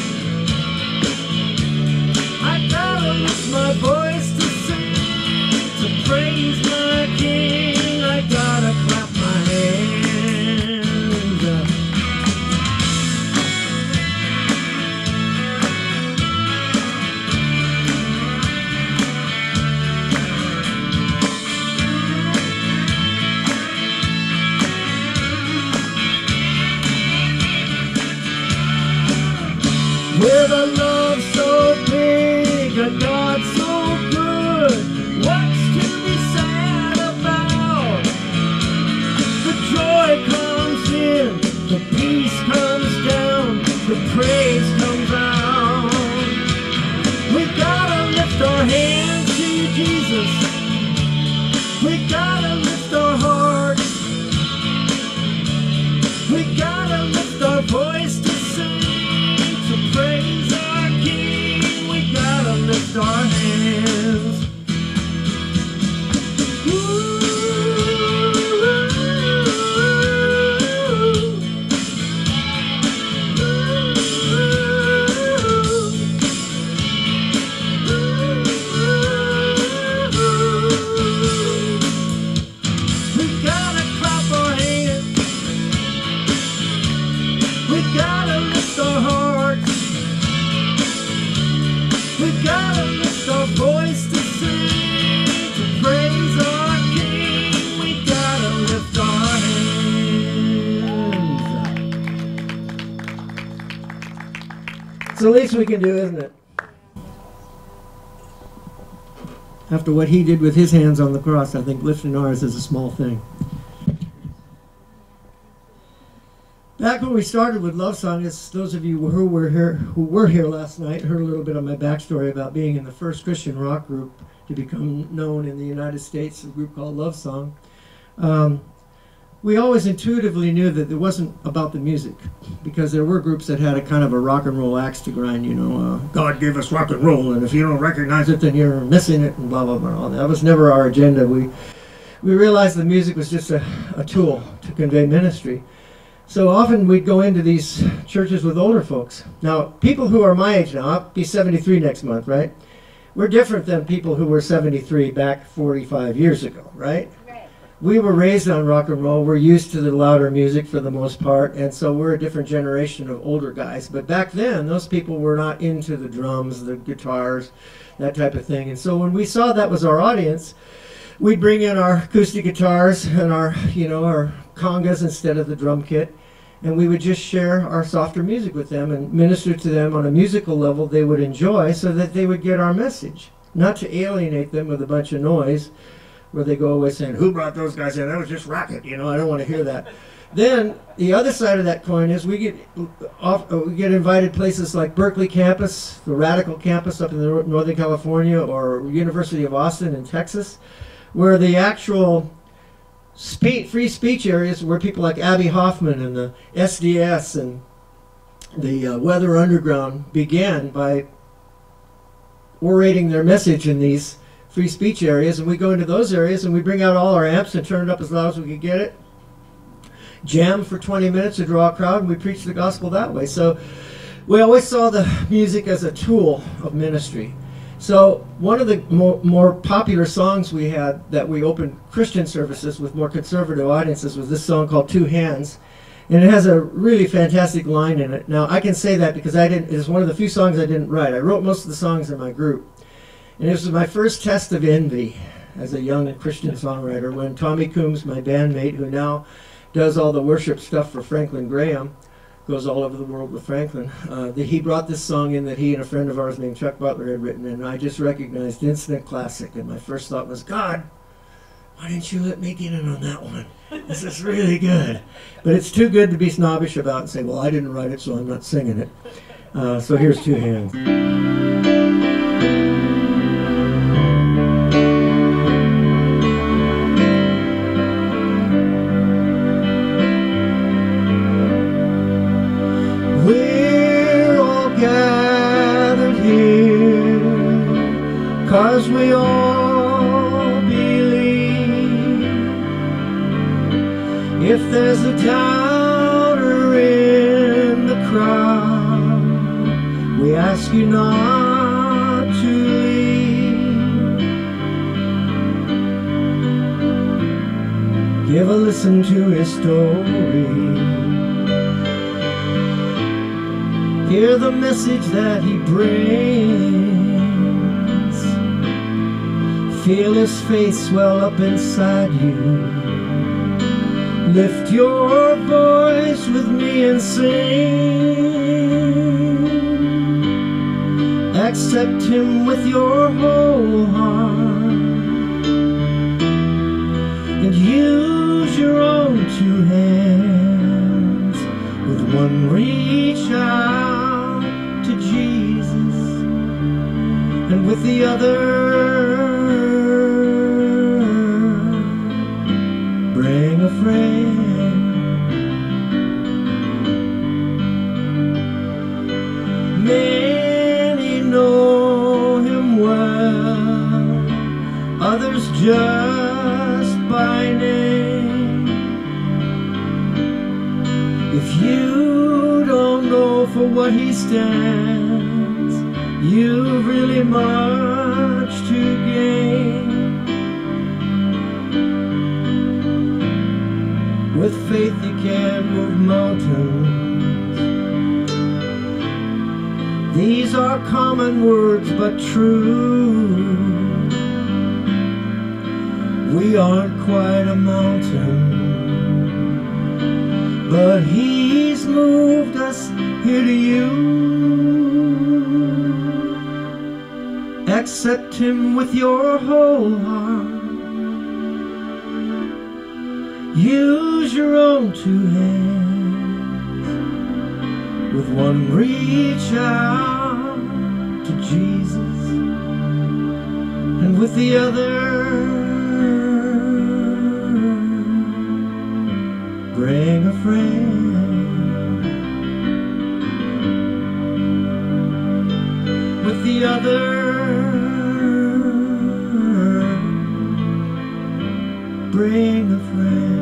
I gotta lift my voice to sing, to praise my King. I gotta clap my hands. With a love so big, a God so good, what's to be sad about? The joy comes in, the peace comes down, the praise comes out. We gotta lift our hands to you, Jesus. We gotta lift our hearts. We gotta lift our voice to sing, to praise our King. We gotta lift our hands. We gotta clap our hands. We gotta lift our hearts. We gotta lift our voice to sing, to praise our King. We gotta lift our hands. It's the least we can do, isn't it? After what he did with his hands on the cross, I think lifting ours is a small thing. Back when we started with Love Song, as those of you who were here last night heard a little bit of my backstory about being in the first Christian rock group to become known in the United States, a group called Love Song. We always intuitively knew that it wasn't about the music, because there were groups that had a kind of a rock and roll axe to grind, you know, God gave us rock and roll, and if you don't recognize it, then you're missing it, and blah, blah, blah. That was never our agenda. We realized the music was just a tool to convey ministry. So often we'd go into these churches with older folks. Now, people who are my age now, I'll be 73 next month, right? We're different than people who were 73 back 45 years ago, right? We were raised on rock and roll. We're used to the louder music for the most part, and so we're a different generation of older guys. But back then, those people were not into the drums, the guitars, that type of thing. And so when we saw that was our audience, we'd bring in our acoustic guitars and our congas instead of the drum kit, and we would just share our softer music with them and minister to them on a musical level they would enjoy, so that they would get our message, not to alienate them with a bunch of noise where they go away saying, who brought those guys in? That was just racket, I don't want to hear that. Then the other side of that coin is we get invited places like Berkeley campus, the Radical campus up in Northern California, or University of Austin in Texas, where the actual free speech areas where people like Abby Hoffman and the SDS and the Weather Underground began by orating their message in these free speech areas, and we go into those areas and we bring out all our amps and turn it up as loud as we could get it. Jam for 20 minutes to draw a crowd, and we preach the gospel that way. So we always saw the music as a tool of ministry. So one of the more popular songs we had that we opened Christian services with more conservative audiences was this song called Two Hands. And it has a really fantastic line in it. Now, I can say that because it's one of the few songs I didn't write. I wrote most of the songs in my group. And it was my first test of envy as a young Christian songwriter when Tommy Coombs, my bandmate, who now does all the worship stuff for Franklin Graham, goes all over the world with Franklin, he brought this song in that he and a friend of ours named Chuck Butler had written, and I just recognized instant classic. And my first thought was, God, why didn't you let me get in on that one? This is really good. But it's too good to be snobbish about and say, well, I didn't write it, so I'm not singing it. So here's Two Hands. We're all gathered here 'cause we all believe. If there's a doubter in the crowd, we ask you not to leave. Give a listen to his story. Hear the message that he brings. Feel his faith swell up inside you. Lift your voice with me and sing. Accept him with your whole heart. And use your own two hands. With one reach out to Jesus, and with the other bring a friend. Many know him well, others just by name. If you don't know for what he stands, you've really much to gain. With faith you can move mountains. These are common words but true. We aren't quite a mountain, but he's moved us here to you. Accept him with your whole heart. Use your own two hands. With one reach out to Jesus, and with the other bring a friend. With the other bring a friend.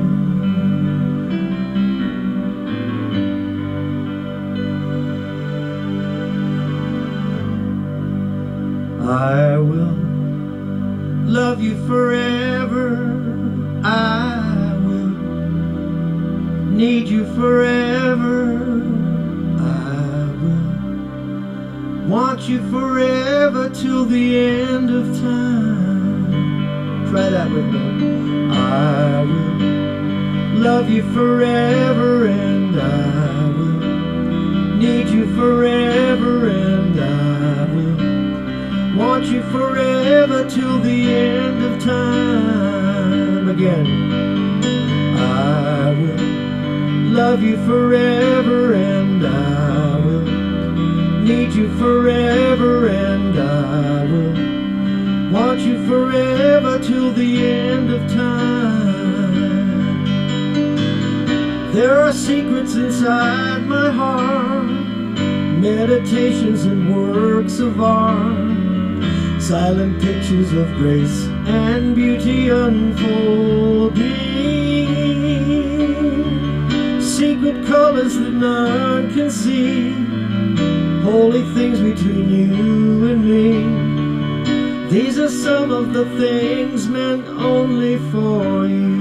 I will love you forever. I will need you forever. I will want you forever till the end of time. Try that with me. I will love you forever, and I will need you forever, and I will want you forever till the end of time. Again. I will love you forever, and I will need you forever, and I will want you forever till the end of time. There are secrets inside my heart, meditations and works of art, silent pictures of grace and beauty unfolding, secret colors that none can see, holy things between you and me. These are some of the things meant only for you.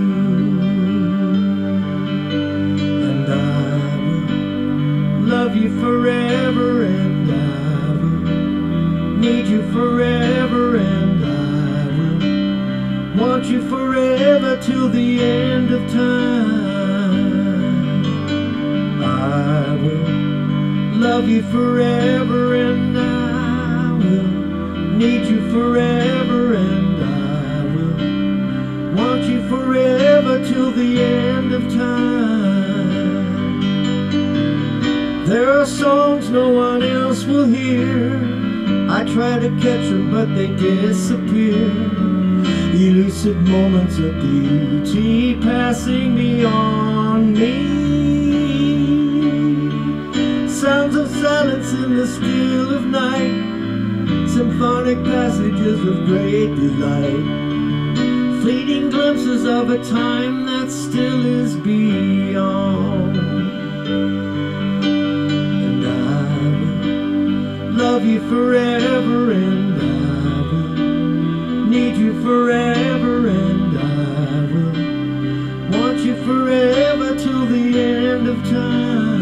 And I will love you forever, and I will need you forever, and I will want you forever till the end of time. I will love you forever, and I will need you forever, and I will want you forever till the end of time. There are songs no one else will hear. I try to catch them, but they disappear. Elusive moments of beauty passing beyond me. Sounds of silence in the still of night, symphonic passages of great delight, fleeting glimpses of a time that still is beyond. And I will love you forever, and I will need you forever, and I will want you forever till the end of time.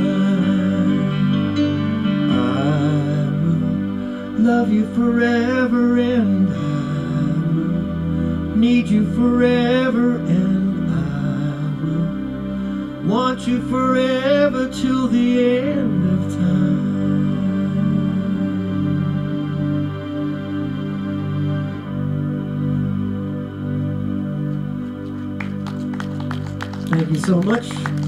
Love you forever, and I will need you forever, and I will want you forever till the end of time. Thank you so much.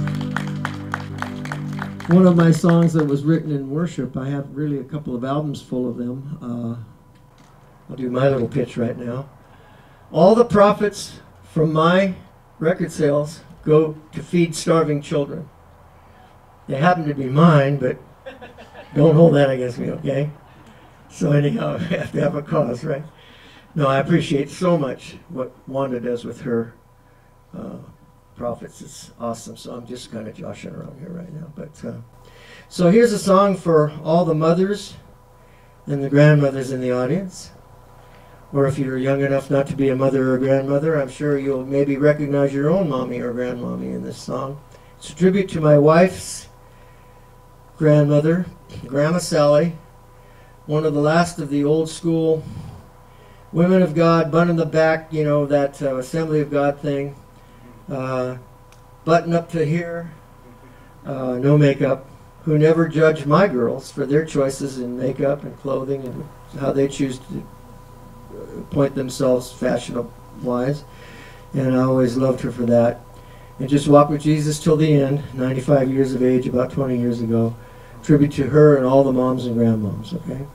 One of my songs that was written in worship, I have really a couple of albums full of them. I'll do my little pitch right now. All the profits from my record sales go to feed starving children. They happen to be mine, but don't hold that against me, okay? So anyhow, I have to have a cause, right? No, I appreciate so much what Wanda does with her profits. It's awesome. So I'm just kind of joshing around here right now. But so here's a song for all the mothers and the grandmothers in the audience. Or if you're young enough not to be a mother or a grandmother, I'm sure you'll maybe recognize your own mommy or grandmommy in this song. It's a tribute to my wife's grandmother, Grandma Sally, one of the last of the old school women of God, bun in the back, you know, that Assembly of God thing. Button up to here, no makeup, who never judged my girls for their choices in makeup and clothing and how they choose to point themselves fashion-wise. And I always loved her for that. And just walked with Jesus till the end, 95 years of age, about 20 years ago. Tribute to her and all the moms and grandmoms, okay?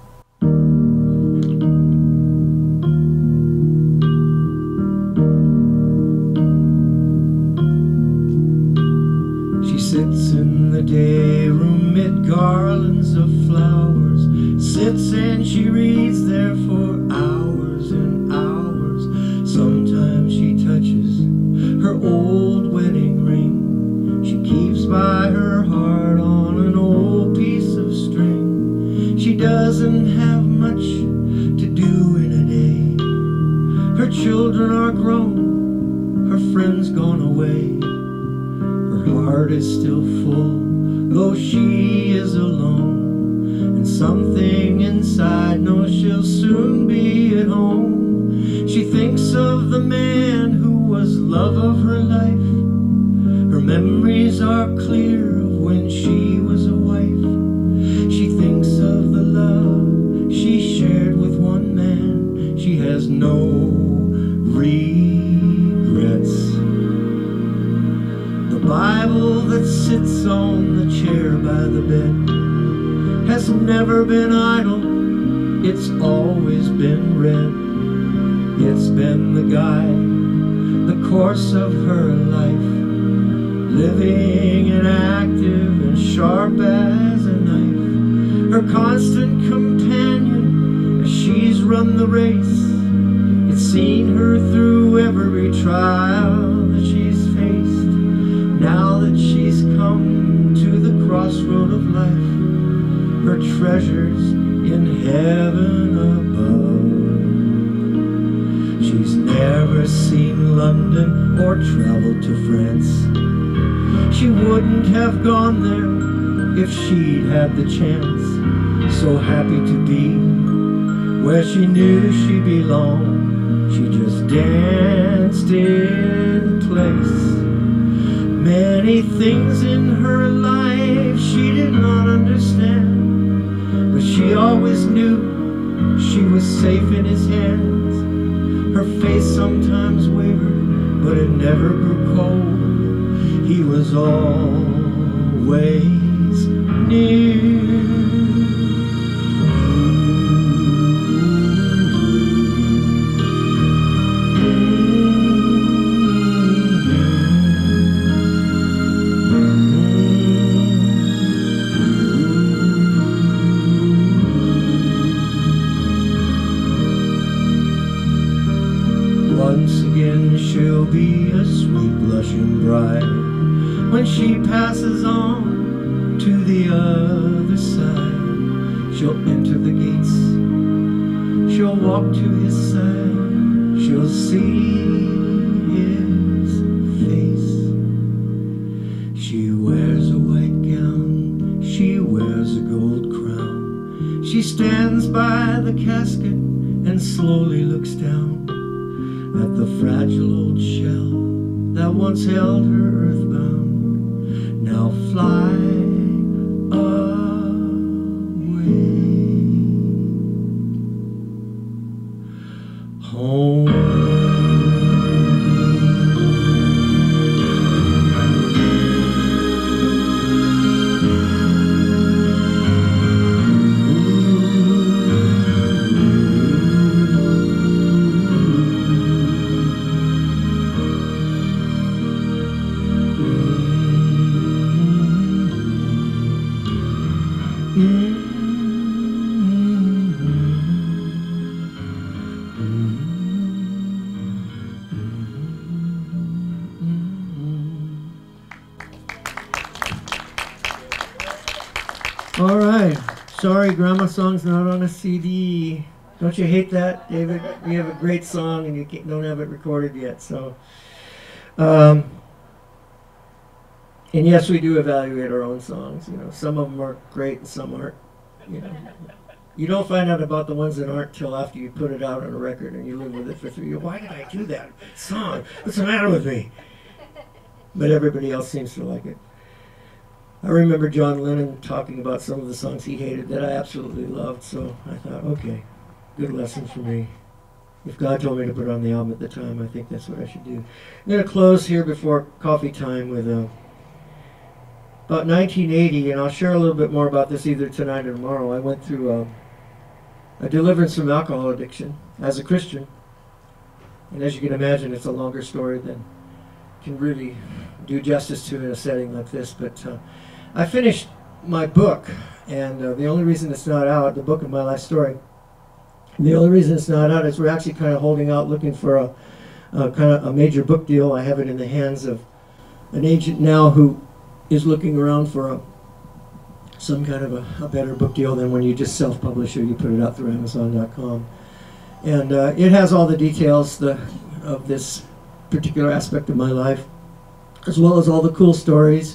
Sits in the day room mid garlands of flowers, sits and she reads there for hours and hours. Sometimes she touches her old wedding ring she keeps by her heart on an old piece of string. She doesn't have much to do in a day. Her children are grown, her friends gone away. Her heart is still full, though she is alone, and something inside knows she'll soon be at home. She thinks of the man who was love of her life. Her memories are clear of when she was a wife. She thinks of the love she shared with one man. She has no regrets. The Bible that sits on the chair by the bed has never been idle, it's always been read. It's been the guide, the course of her life, living and active and sharp as a knife. Her constant companion as she's run run the race. It's seen her through every trial that she's faced. Now that she's come to the crossroad of life, her treasures in heaven above. She's never seen London or traveled to France. She wouldn't have gone there if she'd had the chance. So happy to be where she knew she belonged. She just danced in place. Many things in her life she did not understand, but she always knew she was safe in his hands. Her face sometimes wavered, but it never grew cold. He was always near. Once again she'll be a sweet blushing bride when she passes on to the other side. She'll enter the gates, she'll walk to his side, she'll see his face. She wears a white gown, she wears a gold crown. She stands by the casket and slowly looks down at the fragile old shell that once held her earthbound. Now fly away home. All right. Sorry, Grandma Song's not on a CD. Don't you hate that, David? We have a great song and you don't have it recorded yet. So, and yes, we do evaluate our own songs. You know, some of them are great and some aren't. You know, you don't find out about the ones that aren't till after you put it out on a record and you live with it for 3 years. Why did I do that song? What's the matter with me? But everybody else seems to like it. I remember John Lennon talking about some of the songs he hated that I absolutely loved, so I thought, okay, good lesson for me. If God told me to put it on the album at the time, I think that's what I should do. I'm going to close here before coffee time with about 1980, and I'll share a little bit more about this either tonight or tomorrow. I went through a deliverance from alcohol addiction as a Christian, and as you can imagine, it's a longer story than can really do justice to in a setting like this, but I finished my book, and the only reason it's not out, the book of my life story, the only reason it's not out is we're actually kind of holding out looking for a kind of a major book deal. I have it in the hands of an agent now who is looking around for some kind of a better book deal than when you just self-publish or you put it out through Amazon.com. And it has all the details of this particular aspect of my life, as well as all the cool stories.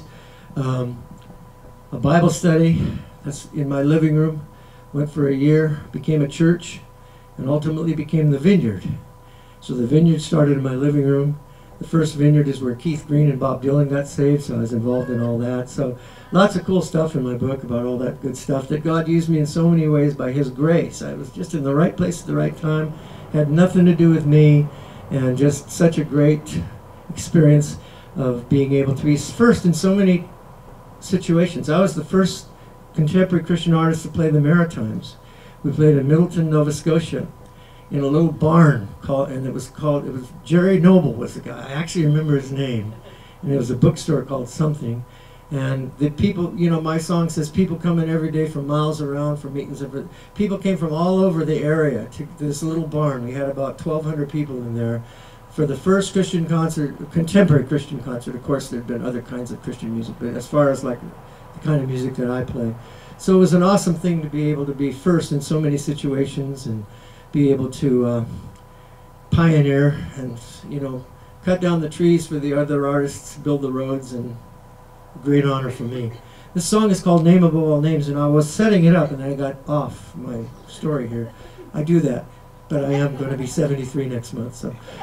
A Bible study that's in my living room, went for a year, became a church, and ultimately became the Vineyard. So the Vineyard started in my living room. The first Vineyard is where Keith Green and Bob Dylan got saved, so I was involved in all that. So lots of cool stuff in my book about all that good stuff that God used me in so many ways by His grace. I was just in the right place at the right time, had nothing to do with me, and just such a great experience of being able to be first in so many situations. I was the first contemporary Christian artist to play the Maritimes. We played in Middleton, Nova Scotia, in a little barn it was Jerry Noble was the guy. I actually remember his name. And it was a bookstore called something. And the people, you know, my song says people come in every day from miles around for meetings. People came from all over the area to this little barn. We had about 1,200 people in there for the first Christian concert, contemporary Christian concert. Of course, there had been other kinds of Christian music, but as far as like the kind of music that I play. So it was an awesome thing to be able to be first in so many situations and be able to pioneer and, you know, cut down the trees for the other artists, build the roads, and great honor for me. This song is called Name Above All Names, and I was setting it up and I got off my story here. I do that, but I am going to be 73 next month.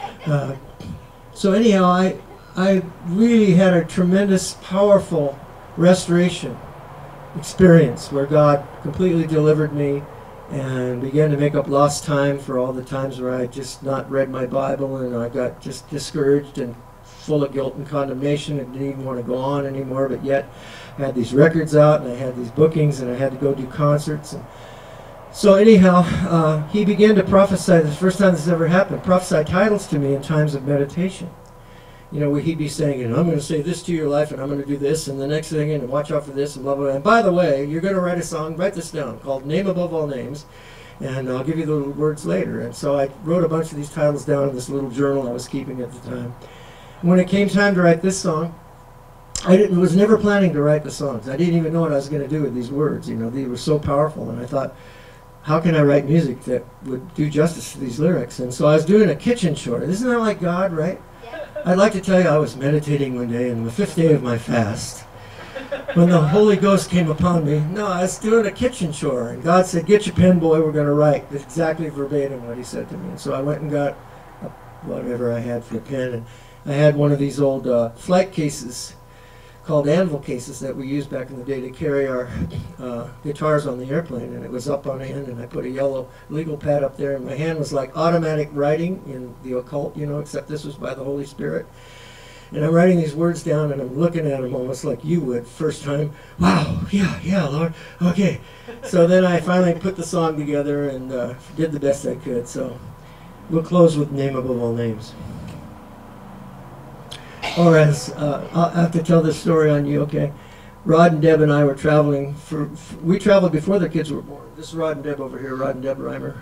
So anyhow, I really had a tremendous, powerful restoration experience where God completely delivered me and began to make up lost time for all the times where I had just not read my Bible, and I got just discouraged and full of guilt and condemnation and didn't even want to go on anymore, but yet I had these records out and I had these bookings and I had to go do concerts. And so anyhow, he began to prophesy, the first time this ever happened, prophesy titles to me in times of meditation. You know, where he'd be saying, you know, I'm going to say this to your life, and I'm going to do this, and the next thing, and watch out for this, and blah, blah, blah. And by the way, you're going to write a song, write this down, called Name Above All Names, and I'll give you the words later. And so I wrote a bunch of these titles down in this little journal I was keeping at the time. When it came time to write this song, I was never planning to write the songs. I didn't even know what I was going to do with these words. You know, they were so powerful, and I thought, how can I write music that would do justice to these lyrics? And so I was doing a kitchen chore. Isn't that like God, right? I'd like to tell you I was meditating one day on the 5th day of my fast when the Holy Ghost came upon me. No, I was doing a kitchen chore, and God said, get your pen, boy, we're going to write. That's exactly verbatim what he said to me. And so I went and got whatever I had for a pen, and I had one of these old flight cases called anvil cases that we used back in the day to carry our guitars on the airplane, and it was up on end, and I put a yellow legal pad up there, and my hand was like automatic writing in the occult, you know, except this was by the Holy Spirit. And I'm writing these words down, and I'm looking at them almost like you would first time. Wow, yeah, Lord, okay. So then I finally put the song together and did the best I could. So we'll close with Name Above All Names. Or as, I'll have to tell this story on you, okay? Rod and Deb and I were traveling, we traveled before their kids were born. This is Rod and Deb over here, Rod and Deb Reimer.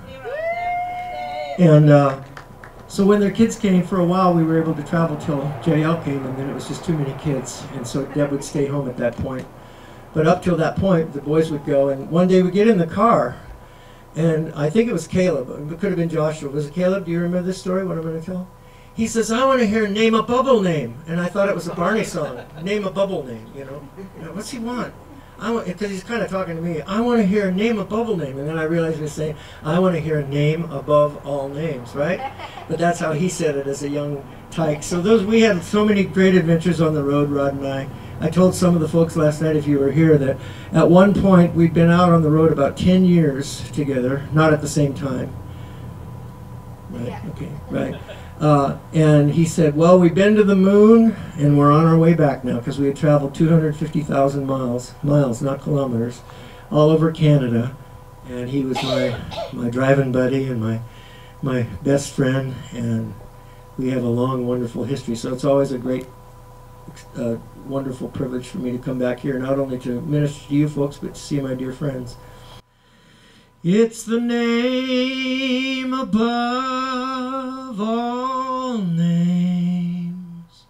And so when their kids came, for a while we were able to travel till JL came, and then it was just too many kids. And so Deb would stay home at that point. But up till that point, the boys would go, and one day we get in the car, and I think it was Caleb, it could have been Joshua. Was it Caleb? Do you remember this story, what I'm going to tell? He says, I want to hear Name a Bubble Name. And I thought it was a Barney song, Name a Bubble Name, you know. What's he want? Because he's kind of talking to me. I want to hear Name a Bubble Name. And then I realized he was saying, I want to hear Name Above All Names, right? But that's how he said it as a young tyke. So we had so many great adventures on the road, Rod and I. I told some of the folks last night, if you were here, that at one point we'd been out on the road about 10 years together, not at the same time. Right, okay, right. And he said, well, we've been to the moon, and we're on our way back now, because we had traveled 250,000 miles, not kilometers, all over Canada. And he was my driving buddy and my best friend, and we have a long, wonderful history. So it's always a great, wonderful privilege for me to come back here, not only to minister to you folks, but to see my dear friends. It's the name above all names.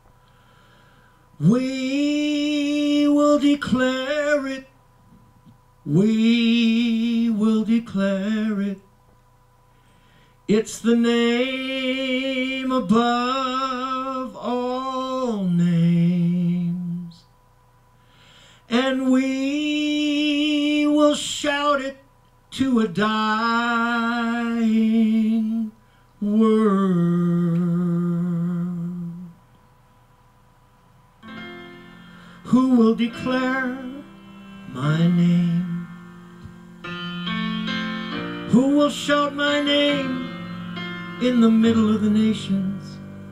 We will declare it. We will declare it. It's the name above all names. And we will shout it to a dying world. Who will declare my name? Who will shout my name in the middle of the nations?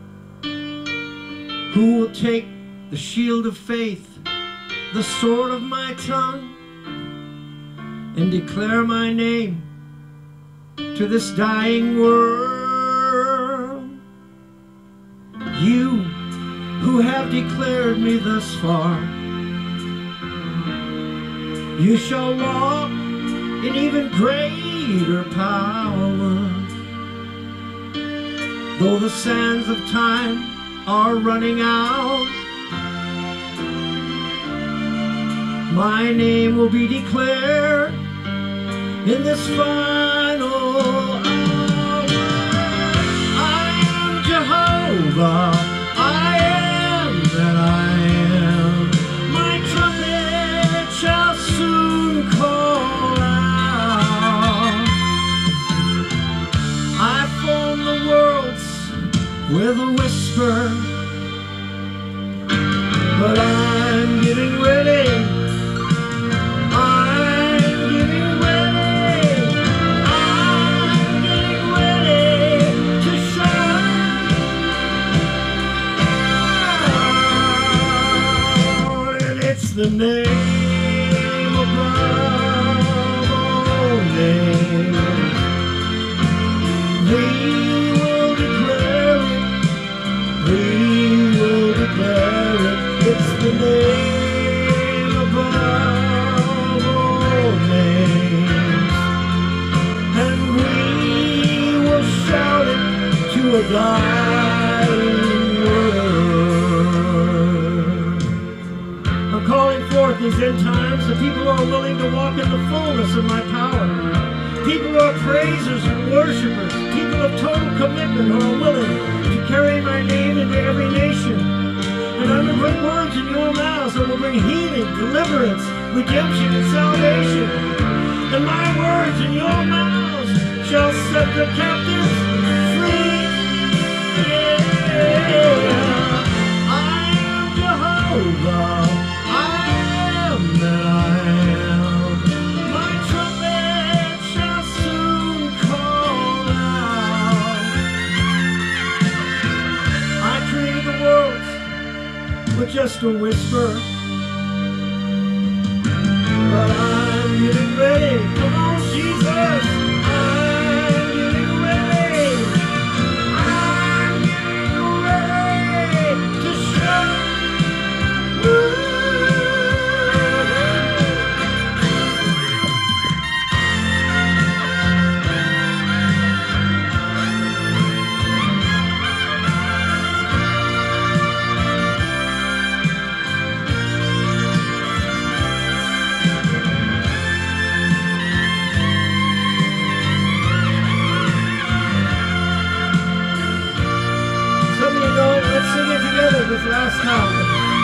Who will take the shield of faith, the sword of my tongue, and declare my name to this dying world? You who have declared me thus far, You shall walk in even greater power. Though the sands of time are running out, my name will be declared in this final hour. I am Jehovah, I am that I am. My trumpet shall soon call out. I form the worlds with a whisper, but I'm getting ready. The name above all names, we will declare it, we will declare it. It's the name above all names, and we will shout it to a dying world. I'm calling forth these end times the people who are willing to walk in the fullness of my power. People who are praisers and worshipers. People of total commitment who are willing to carry my name into every nation. And I'm going to put words in your mouths that will bring healing, deliverance, redemption, and salvation. And my words in your mouths shall set the captives free. Yeah. I am Jehovah. With just a whisper, but I'm getting ready. Come on, Jesus, I'm getting ready. I'm getting ready to shine. Let's sing it together this last time.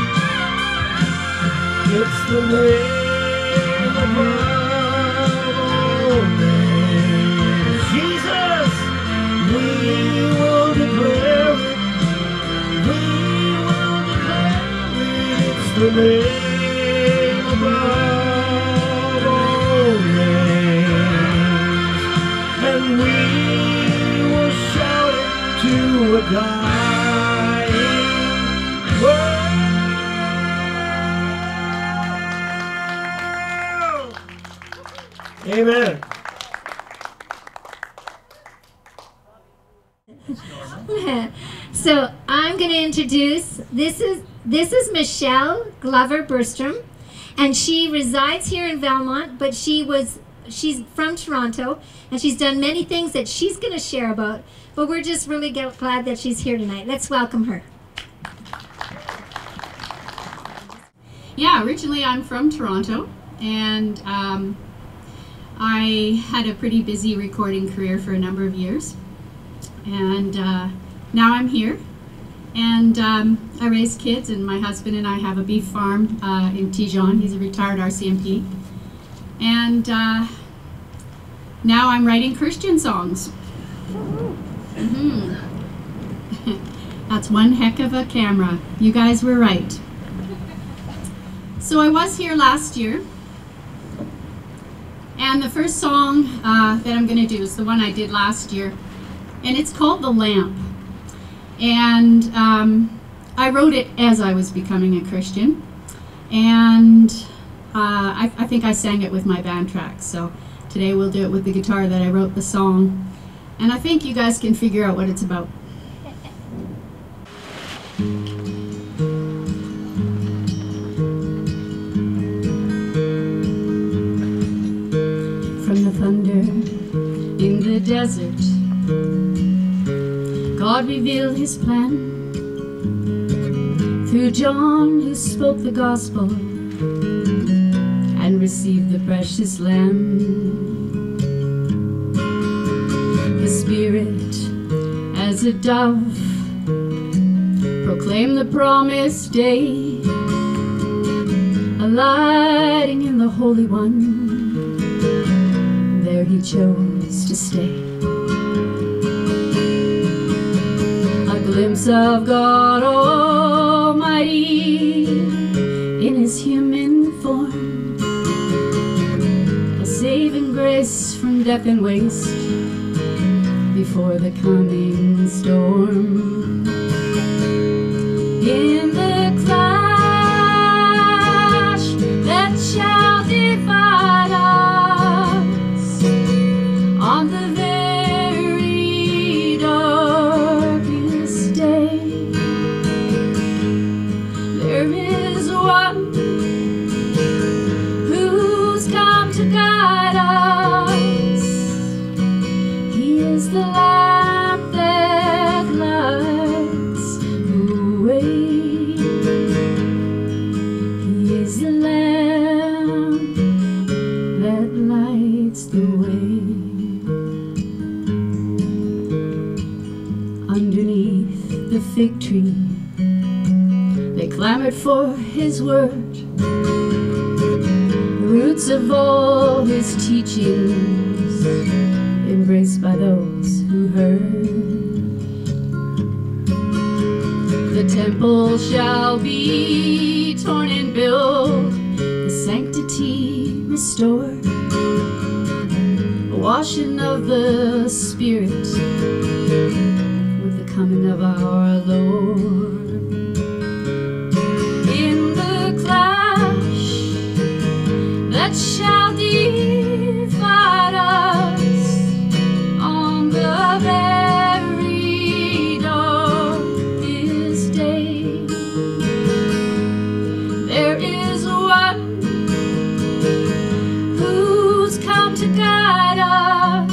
It's the name above all names. Jesus, we will declare it. We will declare it. It's the name above all names. And we will shout it to a God. Amen. So I'm going to introduce, this is Michelle Glover Berstrom, and she resides here in Valmont, but she's from Toronto, and she's done many things that she's going to share about, but we're just really glad that she's here tonight. Let's welcome her. Yeah, originally I'm from Toronto, and I had a pretty busy recording career for a number of years, and now I'm here, and I raise kids, and my husband and I have a beef farm in Tijon. He's a retired RCMP, and now I'm writing Christian songs. That's one heck of a camera. You guys were right. So I was here last year, and the first song that I'm going to do is the one I did last year, and it's called The Lamp. And I wrote it as I was becoming a Christian, and I think I sang it with my band tracks. So today we'll do it with the guitar that I wrote the song, and I think you guys can figure out what it's about. desert, God revealed his plan through John, who spoke the gospel and received the precious Lamb. The Spirit, as a dove, proclaimed the promised day, alighting in the Holy One. There he chose to stay. A glimpse of God Almighty in his human form, a saving grace from death and waste before the coming storm. In the clash that shall divide us on the very darkest day, there is one who's come to guide us. He is the lamp that lights the way. He is the lamp that lights the way. Underneath the fig tree, they clamored for his word, the roots of all his teachings, embraced by those who heard. The temple shall be torn and built, the sanctity restored, a washing of the Spirit with the coming of our Lord. In the clash that shall divide us on the very darkest day, there is one who's come to guide us.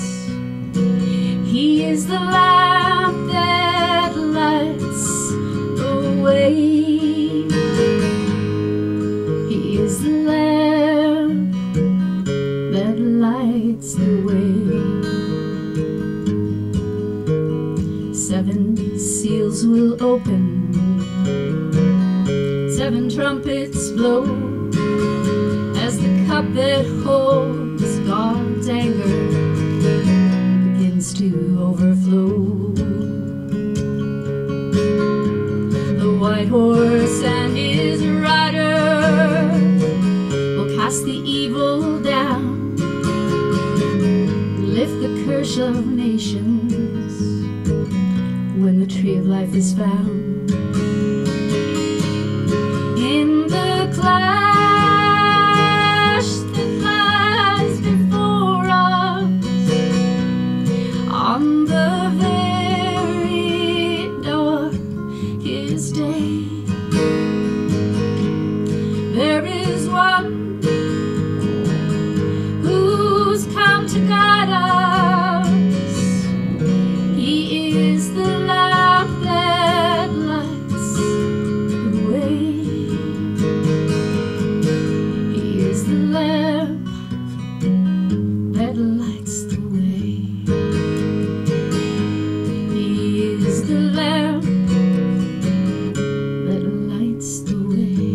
He is the lamp that lights the way. He is the lamp that lights the way. 7 seals will open, 7 trumpets blow, as the cup that holds God's anger begins to overflow. The white horse and his rider will cast the evil down, lift the curse of nations when the tree of life is found. In the clash that lies before us on the very darkest day, there is one who's come to guide us. He is the lamp that lights the way. He is the lamp that lights the way. He is the lamp that lights the way.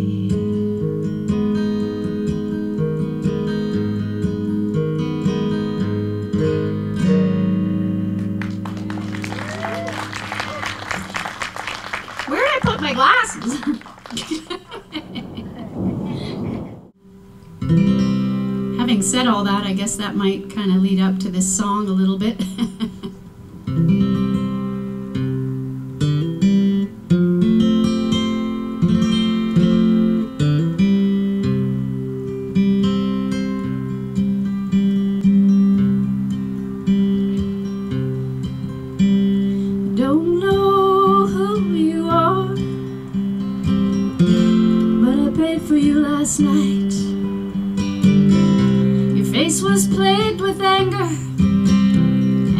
Where did I put my glasses? Having said all that, I guess that might kind of lead up to this song a little bit. Don't know who you are, but I prayed for you last night. Your face was plagued with anger,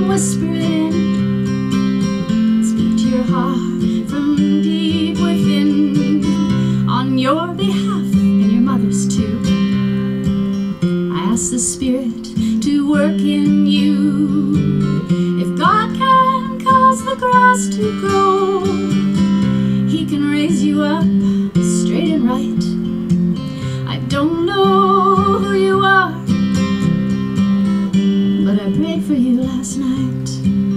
whisper it in. Speak to your heart from deep within, on your behalf and your mother's too. I ask the Spirit to work in you. If God can cause the grass to grow, He can raise you up straight and right. I don't know who you are, but I prayed for you last night.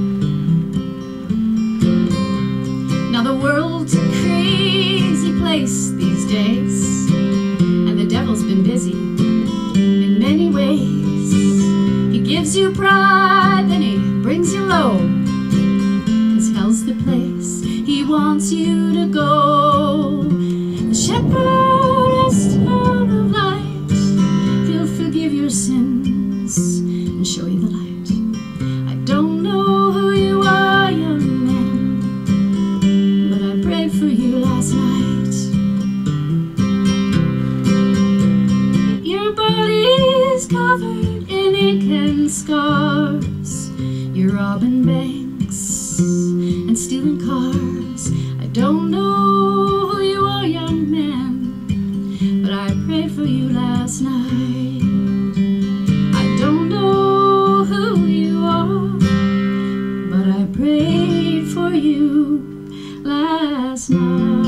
Now the world's a crazy place these days, and the devil's been busy in many ways. He gives you pride, then he brings you low, 'cause hell's the place he wants you to go. The shepherd is out of light. He'll forgive your sins and show you the light. I don't know who you are, young man, but I prayed for you last night. Your body's covered in ink and scars. You're robbing banks and stealing cars. I don't know who you are, young man, but I prayed for you last night. I don't know who you are, but I prayed for you last night.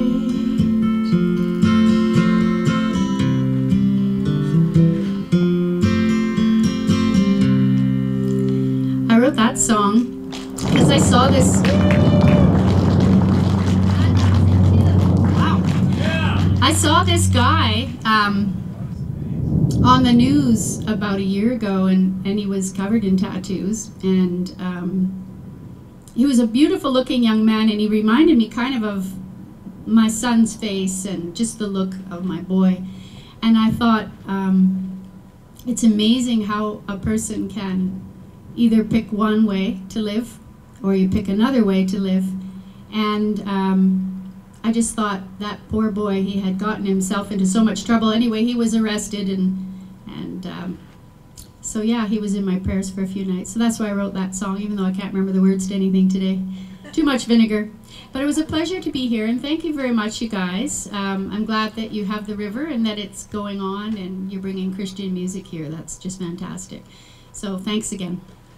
I wrote that song because I saw this. Wow. I saw this guy on the news about a year ago, and he was covered in tattoos, and he was a beautiful looking young man, and he reminded me kind of my son's face and just the look of my boy. And I thought, it's amazing how a person can either pick one way to live or you pick another way to live. And I just thought that poor boy, he had gotten himself into so much trouble. Anyway, he was arrested, and so yeah, he was in my prayers for a few nights. So that's why I wrote that song, even though I can't remember the words to anything today. Too much vinegar. But it was a pleasure to be here, and thank you very much, you guys. I'm glad that you have the river and that it's going on and you're bringing Christian music here. That's just fantastic. So thanks again.